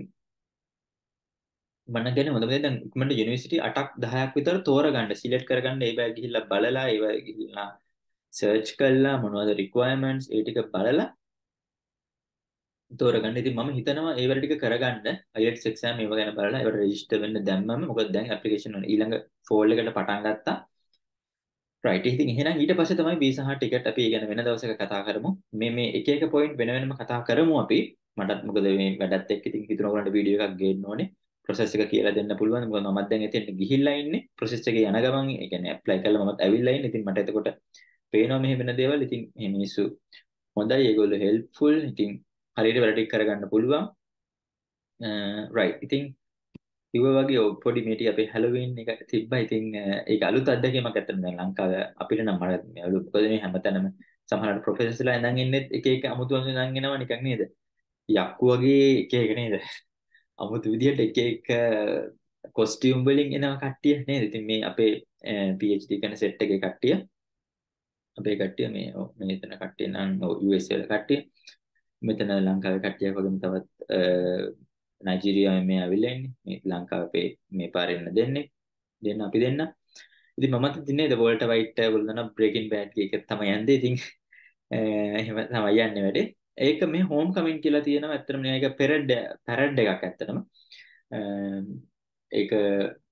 මම කියන්නේ හොඳම දේ දැන් ඉක්මනට යුනිවර්සිටි 8ක් 10ක් විතර තෝරගන්න සිලෙක්ට් කරගන්න ඒ බෑ ගිහිල්ලා බලලා ඒව ගිහිල්ලා සර්ච් කළා මොනවද රික්වයර්මන්ට්ස් ඒ ටික බලලා තෝරගන්න. ඉතින් මම හිතනවා ඒ වැඩ ටික කරගන්න IELTS එක්සෑම් ඒව ගැන බලලා ඒවට රෙජිස්ටර් වෙන්න දැම්මම මොකද දැන් ඇප්ලිකේෂන් වල ඊළඟ ෆෝල් එකට පටන් ගත්තා. රයිට් ඉතින් එහෙනම් ඊට පස්සේ තමයි වීසා හා ටිකට් අපි ඒ ගැන වෙන දවසක කතා කරමු. මේ එක එක පොයින්ට් වෙන වෙනම කතා කරමු අපි. මටත් මොකද මේ වැඩත් එක්ක ඉතින් හිතන ඔයගලන්ට වීඩියෝ එකක් ගේන්න ඕනේ. ප්‍රොසෙස් එක කියලා දෙන්න පුළුවන්. මොකද මමත් දැන් එතෙන්ට ගිහිල්ලා ඉන්නේ. ප්‍රොසෙස් එකේ යන ගමන් ඒ කියන්නේ ඇප්ලයි කළා මමත් ඇවිල්ලා ඉන්නේ. ඉතින් මට එතකොට පේනවා මෙහෙ වෙන දේවල්. ඉතින් මේ මිනිස්සු හොඳයි. ඒගොල්ලෝ හෙල්ප්ෆුල්. ඉතින් හරියට වැඩ ටික කරගන්න පුළුවන්. රයිට්. ඉතින් කිව්වා වගේ පොඩි මේ ටික අපේ හැලෝවින් එක තිබ්බා. ඉතින් ඒක අලුත් අත්දැකීමක් ඇත්තටම දැන් ලංකාවේ අපිට නම් මට මේ අලුත් මොකද මේ හැමතැනම සමහරවිට ප්‍රොෆෙසර්ස්ලා ඉඳන් ඉන්නේ එක එක අමුතුවන් ඉඳන් එනවා නිකන් නේද? යක්කු වගේ එක එක නේද? අමුතු විදියට එක එක කොස්ටියුම් වලින් එනවා කට්ටිය නේද? ඉතින් මේ අපේ PhD කරන සෙට් එකේ කට්ටිය අපේ කට්ටිය මේ මෙතන කට්ටිය නම් US වල කට්ටිය මෙතන ලංකාවේ කට්ටියක් වගේම තවත් නයිජීරියාවෙන් මේ ඇවිල්ලා ඉන්නේ. මේ ලංකාවේ මේ පාරේ ඉන්න දෙන්න අපි දෙන්න. ඉතින් මමත් ඉතින් නේද වෝල්ටර් වයිට් ඔයගොල්ලෝ දන්නා බ්‍රේකින් බෑඩ් එක තමයි යන්නේ. ඉතින් එහෙම තමයි යන්නේ වැඩේ. ඒක මේ හෝම් කමින් කියලා තියෙනවා. ඇත්තටම මේක පැරඩ් එකක් ඇත්තටම. ඒක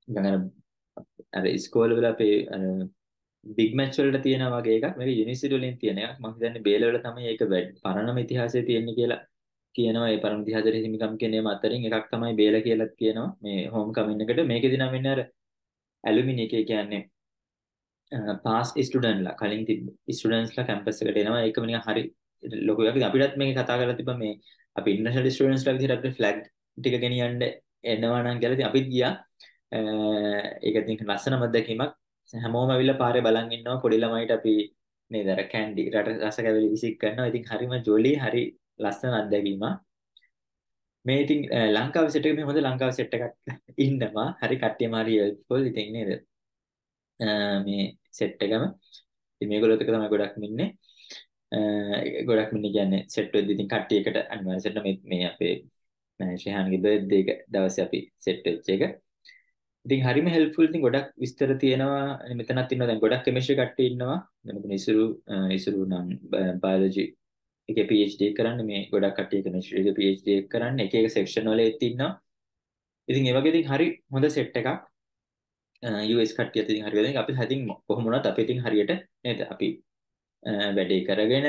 නිකන් අර ඉස්කෝල වල අපේ බිග් මැච් වලට තියෙන වගේ එකක් මේක යුනිවර්සිටි වලින් තියෙන එකක් මම හිතන්නේ බේල වල තමයි ඒක පරණම ඉතිහාසයේ තියෙන්නේ කියලා කියනවා ඒ පරණ ඉතිහාසයේ හිමිකම් කියන ඒවා අතරින් එකක් තමයි බේල කියලා කියනවා මේ හෝම් කමින් එකට මේකෙදි නම් වෙන්නේ අර ඇලුමිනි එක කියන්නේ පාස් ස්ටුඩන්ට්ලා කලින් තිබ්බ ස්ටුඩන්ට්ස්ලා කැම්පස් එකට එනවා ඒකම නිකන් හරි ලොකු එකක් අපිටත් මේක කතා කරලා තිබ්බා මේ අපි ඉන්ටර්නැෂනල් ස්ටුඩන්ට්ස්ලා විදිහට අපිට ෆ්ලැග් ටික ගෙනියන්න එනවා නම් කියලා ඉතින් අපිත් ගියා ඒක ඉතින් ලස්සනම අත්දැකීමක් හැමෝම ඇවිල්ලා පාරේ බලන් ඉන්නවා පොඩි ළමයිට අපි නේද අර කැන්ඩි රස කැවිලි විසික් කරනවා ඉතින් හරිම ජොලි හරි ලස්සන අත්දැකීමක් මේ ඉතින් ලංකාවේ සෙට් එක මේ හොඳ ලංකාවේ සෙට් එකක් ඉන්නවා හරි කට්ටියම හරි හෙල්ප්ෆුල් ඉතින් නේද මේ සෙට් එකම ඉතින් මේගොල්ලොත් එක තමයි ගොඩක් ඉන්නේ ගොඩක් මිනිහ කියන්නේ සෙට් වෙද්දි ඉතින් කට්ටියකට අනිවාර්ය සෙට් මේ අපේ ශ්‍රේහාන්ගේ බර්ත්ඩේ එක දවසේ අපි සෙට් වෙච්ච එක ඉතින් හරිම හෙල්ප්ෆුල් ඉතින් ගොඩක් විස්තර තියෙනවා මෙතනත් ඉන්නවා දැන් ගොඩක් කෙමිස්ට්‍රි කට්ටිය ඉන්නවා දැන් මෙතන ඉසුරු නම් බයොලොජි එකේ PhD කරන්නේ මේ ගොඩක් කට්ටිය කෙමිස්ට්‍රි එකේ PhD කරන්නේ එක එක සෙක්ෂන් වල ඉන්නවා ඉතින් ඒ වගේ ඉතින් හරි හොඳ සෙට් එකක් US කට්ටියත් ඉතින් හරි වෙලෙන් අපි හදින් කොහොම වුණත් අපි ඉතින් හරියට නේද අපි වැඩේ කරගෙන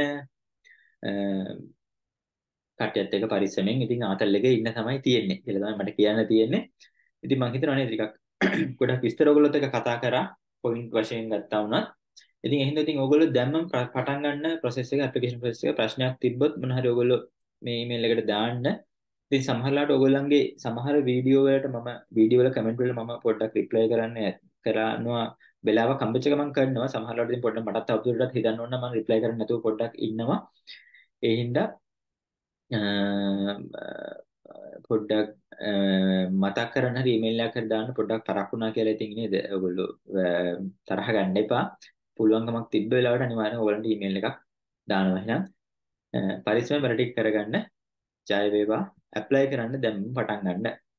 කට්ටියත් එක්ක පරිස්සමෙන් ඉතින් ආතල් එකේ ඉන්න තමයි තියෙන්නේ කියලා තමයි මට කියන්න තියෙන්නේ. ඉතින් මම හිතනවා නේද ටිකක් ගොඩක් විස්තර ඔයගොල්ලොත් එක්ක කතා කරා පොයින්ට් වශයෙන් ගත්තා වුණත්. ඉතින් එහෙනම් ඉතින් ඔයගොල්ලෝ දැම්මම පටන් ගන්න process එක application process එක ප්‍රශ්නයක් තිබ්බොත් මොන හරි ඔයගොල්ලෝ මේ email එකට දාන්න. ඉතින් සමහරලාට ඔයගොල්ලන්ගේ සමහර වීඩියෝ වලට මම වීඩියෝ වල කමෙන්ට් වල මම පොඩ්ඩක් රිප්ලයි කරනවා වෙලාවක් හම්බෙච්ච ගමන් කරනවා සමහරලාට ඉතින් පොඩ්ඩක් මටත් තවදුරටත් හිතන්න ඕන නම් මම රිප්ලයි කරන්න නැතුව පොඩ්ඩක් ඉන්නවා. ඒ හින්දා පොඩ්ඩක් මතක් කරන්න හරි ඊමේල් එකක් හරි දාන්න පොඩ්ඩක් තරක් වුණා කියලා ඉතින් නේද ඔයගොල්ලෝ තරහ ගන්න එපා පුළුවන්කමක් තිබ්බ වෙලාවට අනිවාර්යෙන් ඔයගලන්ට ඊමේල් එකක් දානවා එහෙනම් පරිස්සමෙන් වැඩ ටික කරගන්න ජය වේවා ඇප්ලයි කරන්න දැන් පටන් ගන්න